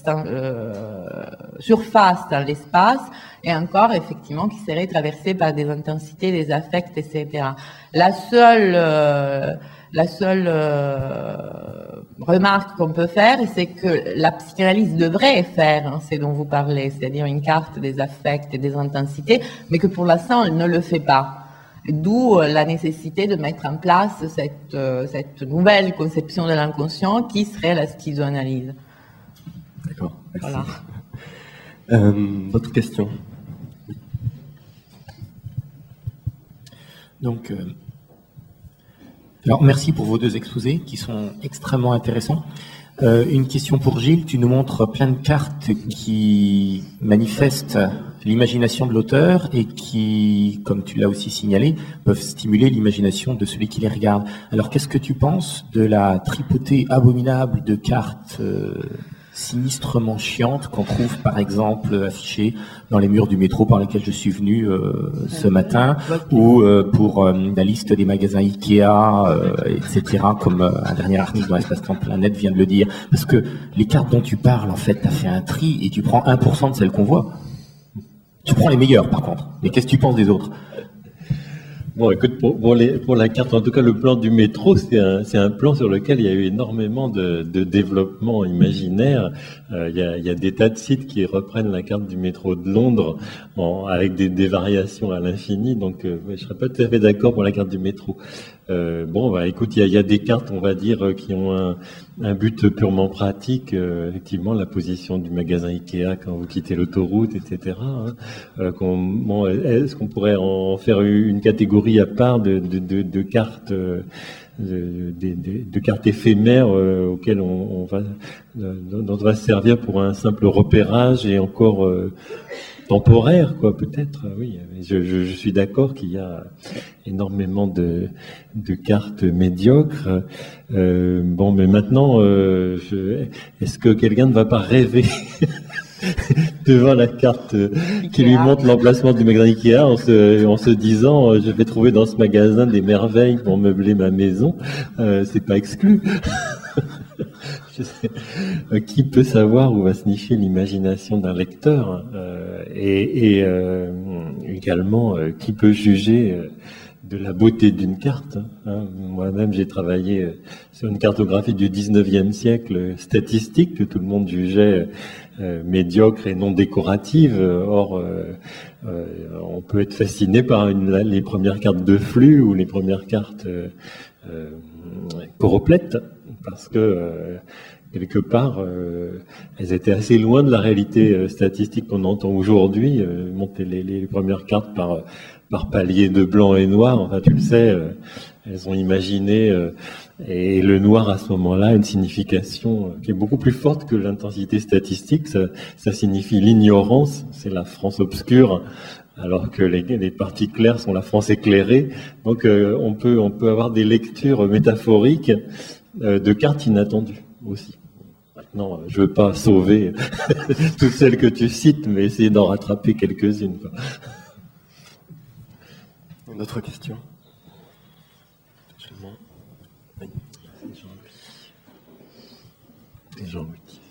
surface dans l'espace et un corps effectivement qui serait traversé par des intensités, des affects, etc. La seule remarque qu'on peut faire, c'est que la psychanalyse devrait faire ce dont vous parlez, c'est-à-dire une carte des affects et des intensités, mais que pour l'instant, elle ne le fait pas. D'où la nécessité de mettre en place cette nouvelle conception de l'inconscient qui serait la schizoanalyse. D'accord, merci. Voilà. D'autres questions? Donc, alors merci pour vos deux exposés qui sont extrêmement intéressants. Une question pour Gilles. Tu nous montres plein de cartes qui manifestent l'imagination de l'auteur et qui, comme tu l'as aussi signalé, peuvent stimuler l'imagination de celui qui les regarde. Alors, qu'est-ce que tu penses de la tripotée abominable de cartes sinistrement chiantes qu'on trouve, par exemple, affichées dans les murs du métro par lesquels je suis venu ce matin, ou pour la liste des magasins Ikea, etc., comme un dernier article dans Espace Temps Planète vient de le dire. Parce que les cartes dont tu parles, en fait, tu as fait un tri et tu prends 1% de celles qu'on voit. Tu prends les meilleures, par contre. Mais qu'est-ce que tu penses des autres? Bon, écoute, pour la carte, en tout cas, le plan du métro, c'est un plan sur lequel il y a eu énormément de développement imaginaire. Il y a des tas de sites qui reprennent la carte du métro de Londres avec des variations à l'infini. Donc, je serais pas tout à fait d'accord pour la carte du métro. Écoute, il y a des cartes, on va dire, qui ont un but purement pratique. Effectivement, la position du magasin Ikea quand vous quittez l'autoroute, etc. Est-ce qu'on pourrait en faire une catégorie à part de cartes, de cartes éphémères auxquelles dont on va se servir pour un simple repérage et encore temporaire, quoi, peut-être. Oui, je suis d'accord qu'il y a énormément de cartes médiocres. Mais maintenant, est-ce que quelqu'un ne va pas rêver devant la carte qui lui montre l'emplacement du magasin Ikea en se disant je vais trouver dans ce magasin des merveilles pour meubler ma maison? C'est pas exclu. Qui peut savoir où va se nicher l'imagination d'un lecteur, et également qui peut juger de la beauté d'une carte, hein. Moi-même, j'ai travaillé sur une cartographie du 19e siècle statistique que tout le monde jugeait médiocre et non décorative. Or, on peut être fasciné par les premières cartes de flux ou les premières cartes choroplètes, parce que quelque part, elles étaient assez loin de la réalité statistique qu'on entend aujourd'hui. Monter les premières cartes par palier de blanc et noir, enfin tu le sais, elles ont imaginé, et le noir à ce moment-là, une signification qui est beaucoup plus forte que l'intensité statistique. Ça signifie l'ignorance, c'est la France obscure, alors que les parties claires sont la France éclairée. Donc on peut avoir des lectures métaphoriques de cartes inattendues aussi. Maintenant, je veux pas sauver toutes celles que tu cites, mais essayer d'en rattraper quelques-unes, quoi. Une autre question? Jean-Louis.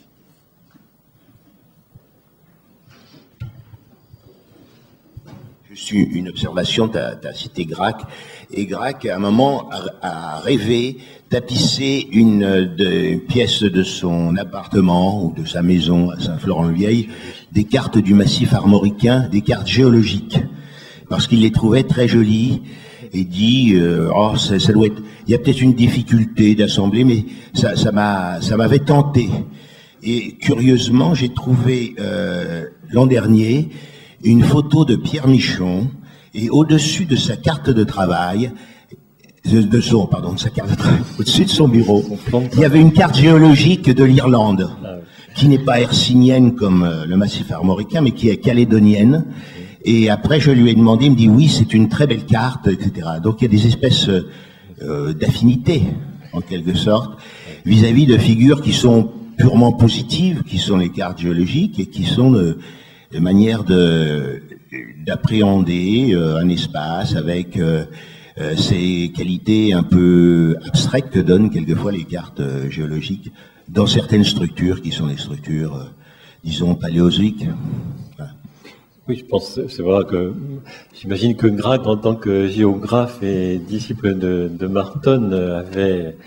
Juste une observation, tu as cité Gracq, et Gracq, à un moment, a rêvé tapisser une pièce de son appartement ou de sa maison à Saint-Florent-le-Vieil des cartes du massif armoricain, des cartes géologiques, parce qu'il les trouvait très jolies, et dit ça doit être, il y a peut-être une difficulté d'assembler, mais ça m'avait tenté. Et curieusement, j'ai trouvé l'an dernier une photo de Pierre Michon, et au-dessus de sa carte de travail, au-dessus de son bureau, il y avait une carte géologique de l'Irlande, qui n'est pas hercynienne comme le massif armoricain, mais qui est calédonienne. Et après, je lui ai demandé, il me dit oui, c'est une très belle carte, etc. Donc il y a des espèces d'affinités, en quelque sorte, vis-à-vis de figures qui sont purement positives, qui sont les cartes géologiques, et qui sont de manière d'appréhender un espace avec ces qualités un peu abstraites que donnent quelquefois les cartes géologiques dans certaines structures qui sont des structures, disons, paléozoïques. Voilà. Oui, je pense, c'est vrai que j'imagine que Gracq, en tant que géographe et disciple de Marton, avait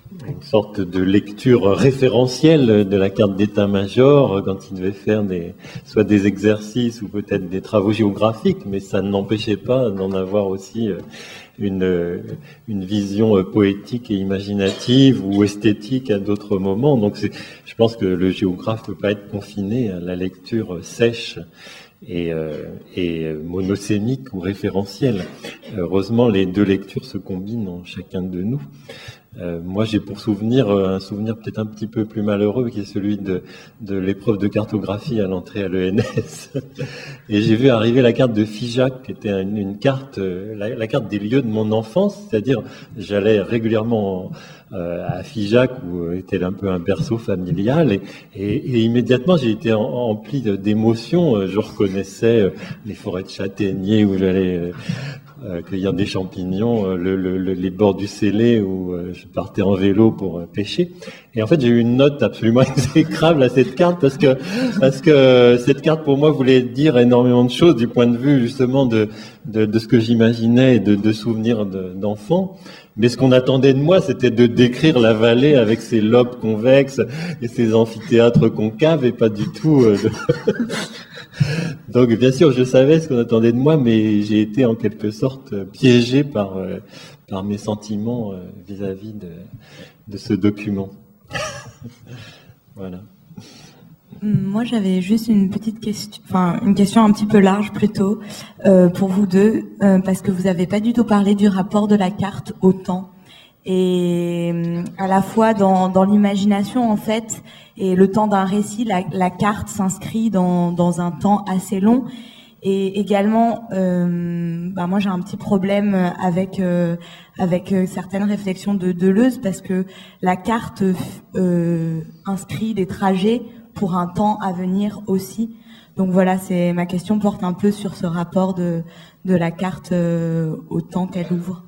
une sorte de lecture référentielle de la carte d'état-major quand il devait faire soit des exercices ou peut-être des travaux géographiques, mais ça n'empêchait pas d'en avoir aussi une vision poétique et imaginative ou esthétique à d'autres moments. Donc je pense que le géographe ne peut pas être confiné à la lecture sèche et monosémique ou référentielle. Heureusement, les deux lectures se combinent en chacun de nous. Moi, j'ai pour souvenir un souvenir peut-être un petit peu plus malheureux, qui est celui de l'épreuve de cartographie à l'entrée à l'ENS. Et j'ai vu arriver la carte de Figeac, qui était une carte, la carte des lieux de mon enfance, c'est-à-dire j'allais régulièrement à Figeac, où était un peu un berceau familial, et immédiatement j'ai été empli d'émotions. Je reconnaissais les forêts de châtaigniers où j'allais cueillir des champignons, les bords du Célé où je partais en vélo pour pêcher. Et en fait, j'ai eu une note absolument exécrable à cette carte parce que cette carte pour moi voulait dire énormément de choses du point de vue justement de ce que j'imaginais et de souvenirs d'enfant. Mais ce qu'on attendait de moi, c'était de décrire la vallée avec ses lobes convexes et ses amphithéâtres concaves et pas du tout Donc, bien sûr, je savais ce qu'on attendait de moi, mais j'ai été en quelque sorte piégé par mes sentiments vis-à-vis de ce document. Voilà. Moi, j'avais juste une petite question, une question un petit peu large plutôt, pour vous deux, parce que vous n'avez pas du tout parlé du rapport de la carte au temps. Et à la fois dans l'imagination en fait et le temps d'un récit, la carte s'inscrit dans un temps assez long. Et également, moi j'ai un petit problème avec certaines réflexions de Deleuze, parce que la carte inscrit des trajets pour un temps à venir aussi. Donc voilà, ma question porte un peu sur ce rapport de la carte au temps qu'elle ouvre.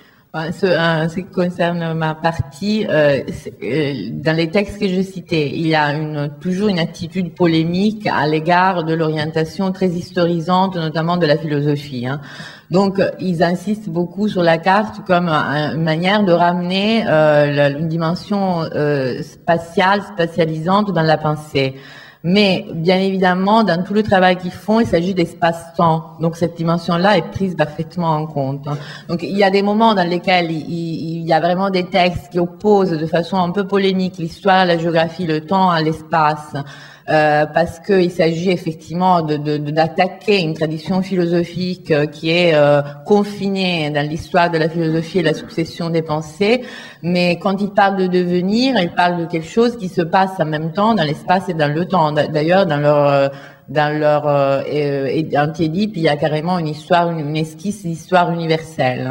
Ce qui concerne ma partie, dans les textes que je citais, il y a toujours une attitude polémique à l'égard de l'orientation très historisante, notamment de la philosophie. Donc, ils insistent beaucoup sur la carte comme une manière de ramener une dimension spatialisante dans la pensée. Mais bien évidemment, dans tout le travail qu'ils font, il s'agit d'espace-temps. Donc cette dimension-là est prise parfaitement en compte. Donc il y a des moments dans lesquels il y a vraiment des textes qui opposent de façon un peu polémique l'histoire, la géographie, le temps à l'espace. Parce qu'il s'agit effectivement d'attaquer une tradition philosophique qui est confinée dans l'histoire de la philosophie et la succession des pensées. Mais quand ils parlent de devenir, ils parlent de quelque chose qui se passe en même temps dans l'espace et dans le temps. D'ailleurs, dans leur anti-Édipe, il y a carrément une histoire, une esquisse d'histoire universelle.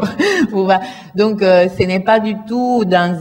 Donc, ce n'est pas du tout dans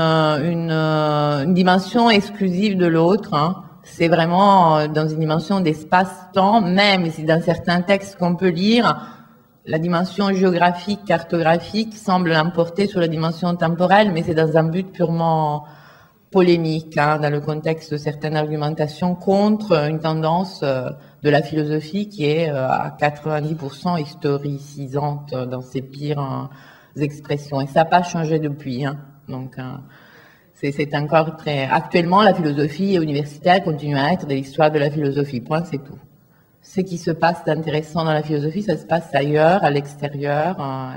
une dimension exclusive de l'autre. C'est vraiment dans une dimension d'espace-temps, même si dans certains textes qu'on peut lire, la dimension géographique, cartographique semble l'emporter sur la dimension temporelle, mais c'est dans un but purement polémique, dans le contexte de certaines argumentations contre une tendance de la philosophie qui est à 90% historicisante dans ses pires expressions. Et ça n'a pas changé depuis. Donc, c'est encore très... Actuellement, la philosophie universitaire continue à être de l'histoire de la philosophie. Point, c'est tout. Ce qui se passe d'intéressant dans la philosophie, ça se passe ailleurs, à l'extérieur,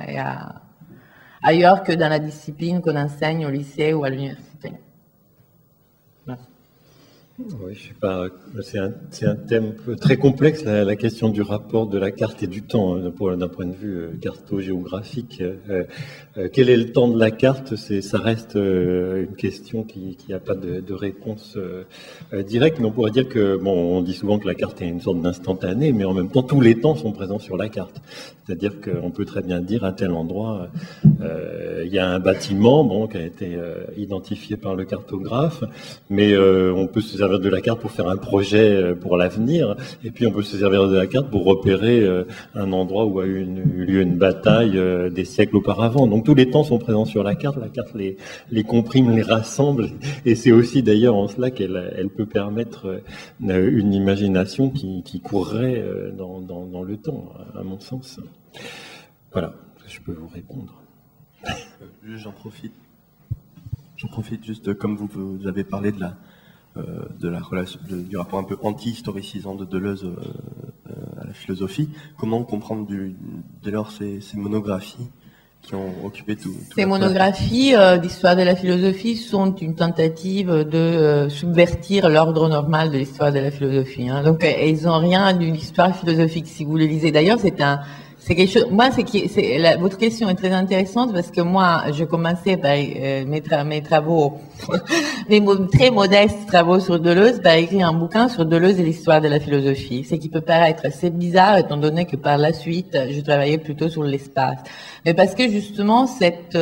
ailleurs que dans la discipline qu'on enseigne au lycée ou à l'université. Voilà. Oui, je sais pas. C'est un thème très complexe, la question du rapport de la carte et du temps, d'un point de vue carto-géographique. Quel est le temps de la carte? Ça reste une question qui n'a pas de réponse directe, mais on pourrait dire que, on dit souvent que la carte est une sorte d'instantané, mais en même temps, tous les temps sont présents sur la carte. C'est-à-dire qu'on peut très bien dire à tel endroit, il y a un bâtiment, qui a été identifié par le cartographe, mais on peut se servir de la carte pour faire un projet pour l'avenir, et puis on peut se servir de la carte pour repérer un endroit où a eu lieu une bataille des siècles auparavant. Donc tous les temps sont présents sur la carte les comprime, les rassemble, et c'est aussi d'ailleurs en cela qu'elle peut permettre une imagination qui courrait dans le temps, à mon sens. Voilà, je peux vous répondre. J'en profite. J'en profite juste, comme vous avez parlé de la relation, du rapport un peu anti-historicisant de Deleuze à la philosophie, comment comprendre dès lors ces monographies qui ont occupé tout Ces monographies d'histoire de la philosophie sont une tentative de subvertir l'ordre normal de l'histoire de la philosophie. Hein. Donc, elles n'ont rien d'une histoire philosophique, si vous le lisez. D'ailleurs, c'est quelque chose. Moi, votre question est très intéressante parce que moi, je commençais par mes travaux, mes très modestes travaux sur Deleuze, par écrire un bouquin sur Deleuze et l'histoire de la philosophie. Ce qui peut paraître assez bizarre, étant donné que par la suite, je travaillais plutôt sur l'espace. Mais parce que justement, cette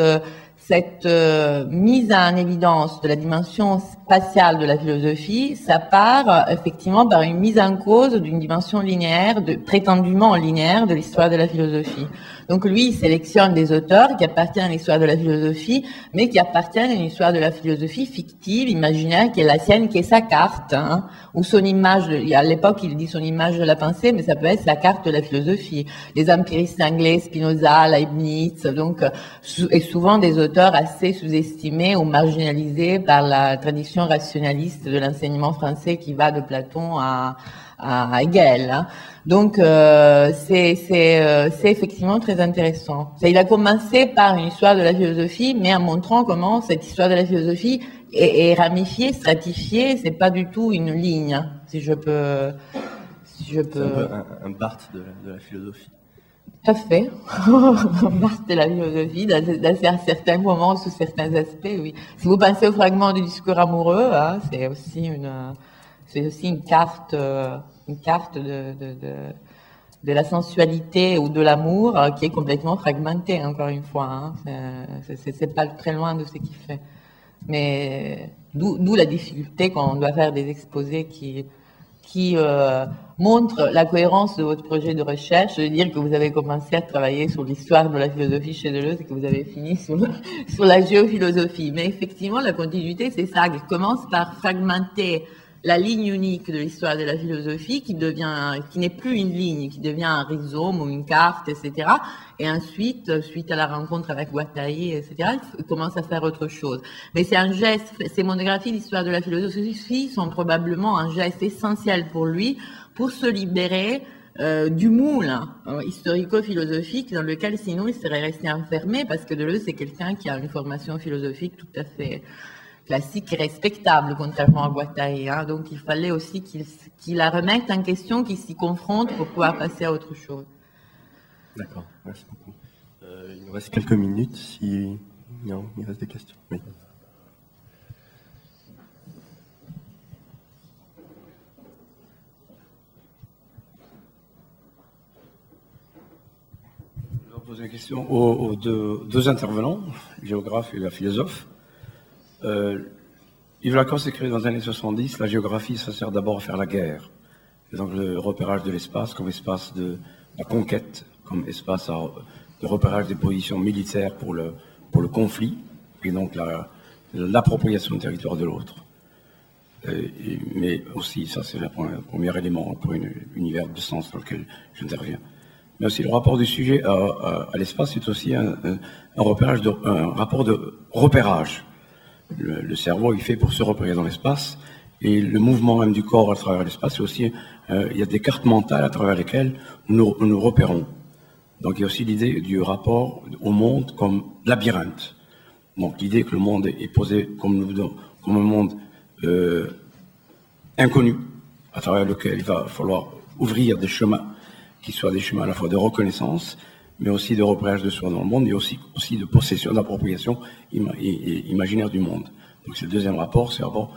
mise en évidence de la dimension spatiale de la philosophie, ça part effectivement par une mise en cause d'une dimension linéaire, prétendument linéaire, de l'histoire de la philosophie. Donc lui, il sélectionne des auteurs qui appartiennent à l'histoire de la philosophie, mais qui appartiennent à une histoire de la philosophie fictive, imaginaire, qui est la sienne, qui est sa carte, hein, ou son image. À l'époque, il dit son image de la pensée, mais ça peut être la carte de la philosophie. Les empiristes anglais, Spinoza, Leibniz, donc, et souvent des auteurs assez sous-estimés ou marginalisés par la tradition rationaliste de l'enseignement français qui va de Platon à Hegel. Hein. Donc, c'est effectivement très intéressant. Il a commencé par une histoire de la philosophie, mais en montrant comment cette histoire de la philosophie est ramifiée, stratifiée. C'est pas du tout une ligne, hein, si je peux. C'est un peu un Barthes de la philosophie. Tout à fait. Barthes de la philosophie, dans certains moments, sous certains aspects, oui. Si vous pensez au fragment du discours amoureux, hein, c'est aussi une carte de la sensualité ou de l'amour qui est complètement fragmentée, encore une fois. Hein. C'est pas très loin de ce qu'il fait. Mais d'où la difficulté quand on doit faire des exposés qui montrent la cohérence de votre projet de recherche, de dire que vous avez commencé à travailler sur l'histoire de la philosophie chez Deleuze et que vous avez fini sur la géophilosophie. Mais effectivement, la continuité, c'est ça, qui commence par fragmenter la ligne unique de l'histoire de la philosophie qui n'est plus une ligne, qui devient un rhizome ou une carte, etc. Et ensuite, suite à la rencontre avec Guattari, etc., il commence à faire autre chose. Mais c'est un geste, ces monographies d'histoire de la philosophie sont probablement un geste essentiel pour lui, pour se libérer du moule historico-philosophique dans lequel sinon il serait resté enfermé, parce que Deleuze, c'est quelqu'un qui a une formation philosophique tout à fait classique et respectable, contrairement à Guattari. Hein. Donc il fallait aussi qu'il la remette en question, qu'il s'y confronte pour pouvoir passer à autre chose. D'accord, merci beaucoup. Il nous reste quelques minutes, si non, il reste des questions. Oui. Je vais poser une question aux deux intervenants, le géographe et la philosophe. Yves Lacan écrit dans les années 70, la géographie, ça sert d'abord à faire la guerre. Et donc le repérage de l'espace comme espace de la conquête, comme espace de repérage des positions militaires pour le conflit, et donc l'appropriation du territoire de l'autre. Mais aussi, ça c'est le premier élément pour un univers de sens dans lequel j'interviens. Mais aussi le rapport du sujet à l'espace, c'est aussi un rapport de repérage. Le cerveau, il fait pour se repérer dans l'espace, et le mouvement même du corps à travers l'espace, c'est aussi, il y a des cartes mentales à travers lesquelles nous repérons. Donc il y a aussi l'idée du rapport au monde comme labyrinthe. Donc l'idée que le monde est posé comme un monde inconnu, à travers lequel il va falloir ouvrir des chemins, qui soient des chemins à la fois de reconnaissance, mais aussi de repérage de soi dans le monde, et aussi de possession, d'appropriation imaginaire du monde. Donc c'est le deuxième rapport, c'est le rapport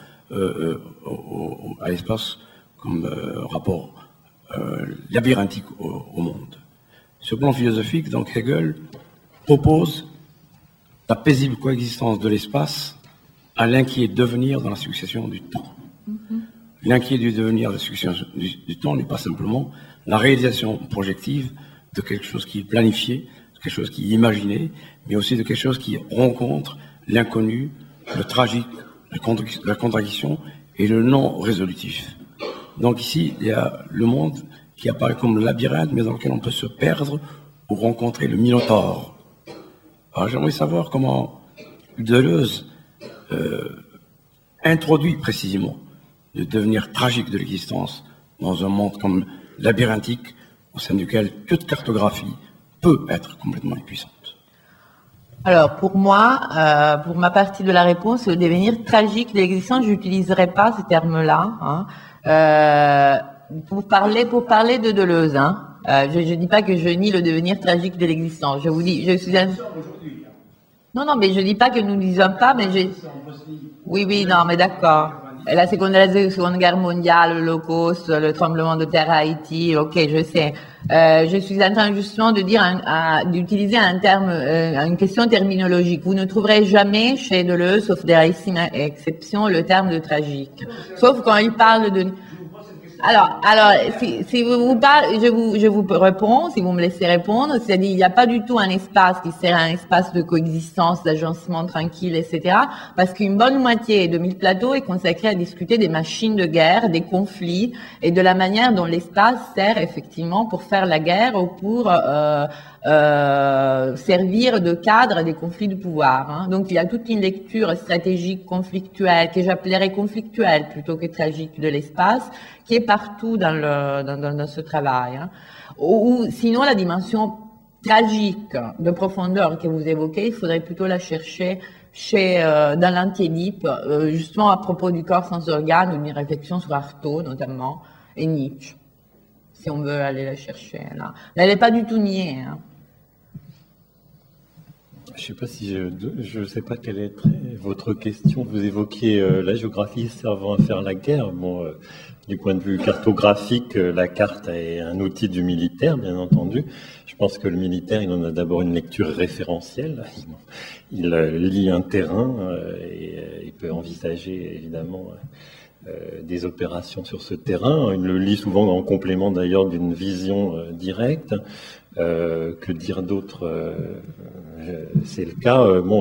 à l'espace comme rapport labyrinthique au monde. Sur le plan philosophique, donc Hegel propose la paisible coexistence de l'espace à l'inquiet devenir dans la succession du temps. L'inquiet du devenir de la succession du temps n'est pas simplement la réalisation projective de quelque chose qui est planifié, de quelque chose qui est imaginé, mais aussi de quelque chose qui rencontre l'inconnu, le tragique, la contradiction et le non résolutif. Donc ici, il y a le monde qui apparaît comme le labyrinthe, mais dans lequel on peut se perdre ou rencontrer le Minotaure. Alors j'aimerais savoir comment Deleuze introduit précisément le devenir tragique de l'existence dans un monde comme labyrinthique, au sein duquel toute cartographie peut être complètement impuissante? Alors, pour moi, pour ma partie de la réponse, le devenir tragique de l'existence, je n'utiliserai pas ce terme-là. Hein. Pour parler de Deleuze, hein. Je ne dis pas que je nie le devenir tragique de l'existence. Je vous dis, je suis Non, mais je dis pas que nous ne disons pas, mais Oui, non, mais d'accord. La Seconde Guerre mondiale, l'Holocauste, le tremblement de terre à Haïti, ok, je sais. Je suis en train justement de dire, d'utiliser un terme, une question terminologique. Vous ne trouverez jamais chez Deleuze, sauf des racimes exceptions, le terme de tragique. Sauf quand il parle de... Alors, si vous parlez, je vous réponds, si vous me laissez répondre, c'est-à-dire il n'y a pas du tout un espace qui serait un espace de coexistence, d'agencement tranquille, etc. Parce qu'une bonne moitié de Mille Plateaux est consacrée à discuter des machines de guerre, des conflits et de la manière dont l'espace sert effectivement pour faire la guerre ou pour servir de cadre à des conflits de pouvoir. Hein. Donc il y a toute une lecture stratégique conflictuelle, que j'appellerais conflictuelle plutôt que tragique de l'espace, qui est partout dans ce travail. Hein. Ou sinon la dimension tragique de profondeur que vous évoquez, il faudrait plutôt la chercher dans l'Antiédipe, justement à propos du corps sans organes, une réflexion sur Artaud notamment, et Nietzsche, si on veut aller la chercher là. Mais elle n'est pas du tout niée. Hein. Je ne sais pas si je sais pas quelle est votre question. Vous évoquiez la géographie servant à faire la guerre. Bon, du point de vue cartographique, la carte est un outil du militaire, bien entendu. Je pense que le militaire, il en a d'abord une lecture référentielle. Il lit un terrain et il peut envisager évidemment des opérations sur ce terrain. Il le lit souvent en complément d'ailleurs d'une vision directe. Que dire d'autre? C'est le cas.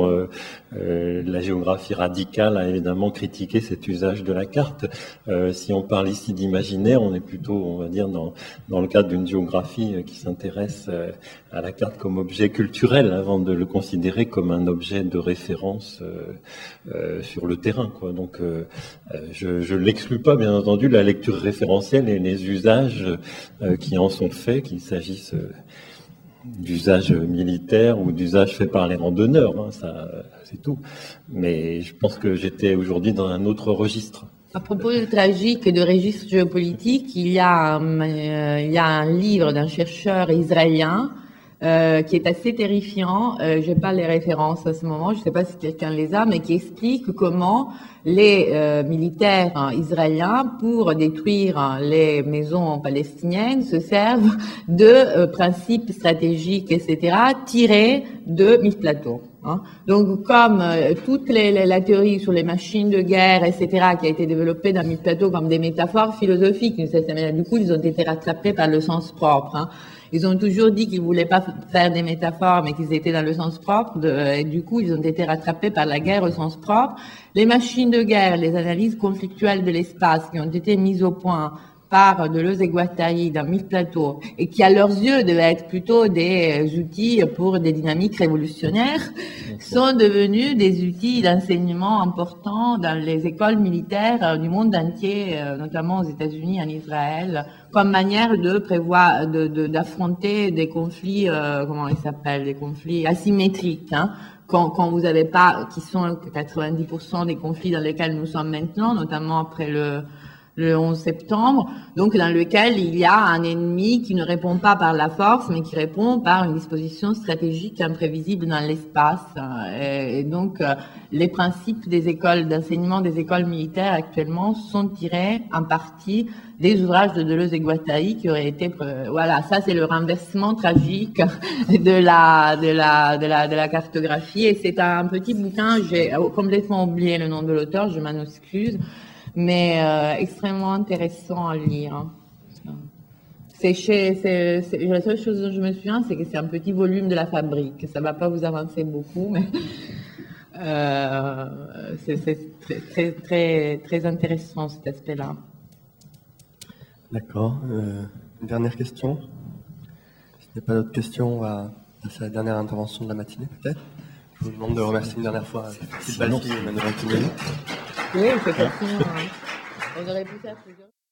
La géographie radicale a évidemment critiqué cet usage de la carte. Si on parle ici d'imaginaire, on est plutôt, on va dire, dans le cadre d'une géographie qui s'intéresse à la carte comme objet culturel avant de le considérer comme un objet de référence sur le terrain, quoi. Donc, je l'exclus pas, bien entendu, la lecture référentielle et les usages qui en sont faits, qu'il s'agisse d'usage militaire ou d'usage fait par les randonneurs, hein, ça, c'est tout. Mais je pense que j'étais aujourd'hui dans un autre registre. À propos de tragique et de registre géopolitique, il y a un livre d'un chercheur israélien qui est assez terrifiant. Je n'ai pas les références à ce moment, je ne sais pas si quelqu'un les a, mais qui explique comment les militaires israéliens, pour détruire les maisons palestiniennes, se servent de principes stratégiques, etc., tirés de Mille Plateaux. Hein. Donc, comme toute la théorie sur les machines de guerre, etc., qui a été développée dans Mille Plateaux comme des métaphores philosophiques, du coup, ils ont été rattrapés par le sens propre. Hein. Ils ont toujours dit qu'ils voulaient pas faire des métaphores, mais qu'ils étaient dans le sens propre. Et du coup, ils ont été rattrapés par la guerre au sens propre. Les machines de guerre, les analyses conflictuelles de l'espace qui ont été mises au point par Deleuze et Guattari dans Mille Plateaux, et qui à leurs yeux devaient être plutôt des outils pour des dynamiques révolutionnaires, sont devenus des outils d'enseignement importants dans les écoles militaires du monde entier, notamment aux États-Unis, en Israël, comme manière de prévoir, d'affronter des conflits, comment ils s'appellent, des conflits asymétriques, hein, quand vous n'avez pas, qui sont 90% des conflits dans lesquels nous sommes maintenant, notamment après le 11 septembre, donc dans lequel il y a un ennemi qui ne répond pas par la force, mais qui répond par une disposition stratégique imprévisible dans l'espace. Et donc, les principes des écoles d'enseignement des écoles militaires actuellement sont tirés en partie des ouvrages de Deleuze et Guattari qui auraient été, voilà, ça c'est le renversement tragique de la cartographie. Et c'est un petit bouquin, j'ai complètement oublié le nom de l'auteur, je m'en excuse, mais extrêmement intéressant à lire. La seule chose dont je me souviens, c'est que c'est un petit volume de la Fabrique. Ça ne va pas vous avancer beaucoup, mais c'est très, très, très intéressant cet aspect-là. D'accord. Une dernière question. S'il n'y a pas d'autres questions, on va passer à la dernière intervention de la matinée, peut-être. Je vous demande de remercier une dernière fois Philippe Balfi et Emmanuel Antonelli. Oui, c'est pas on aurait pu faire plusieurs.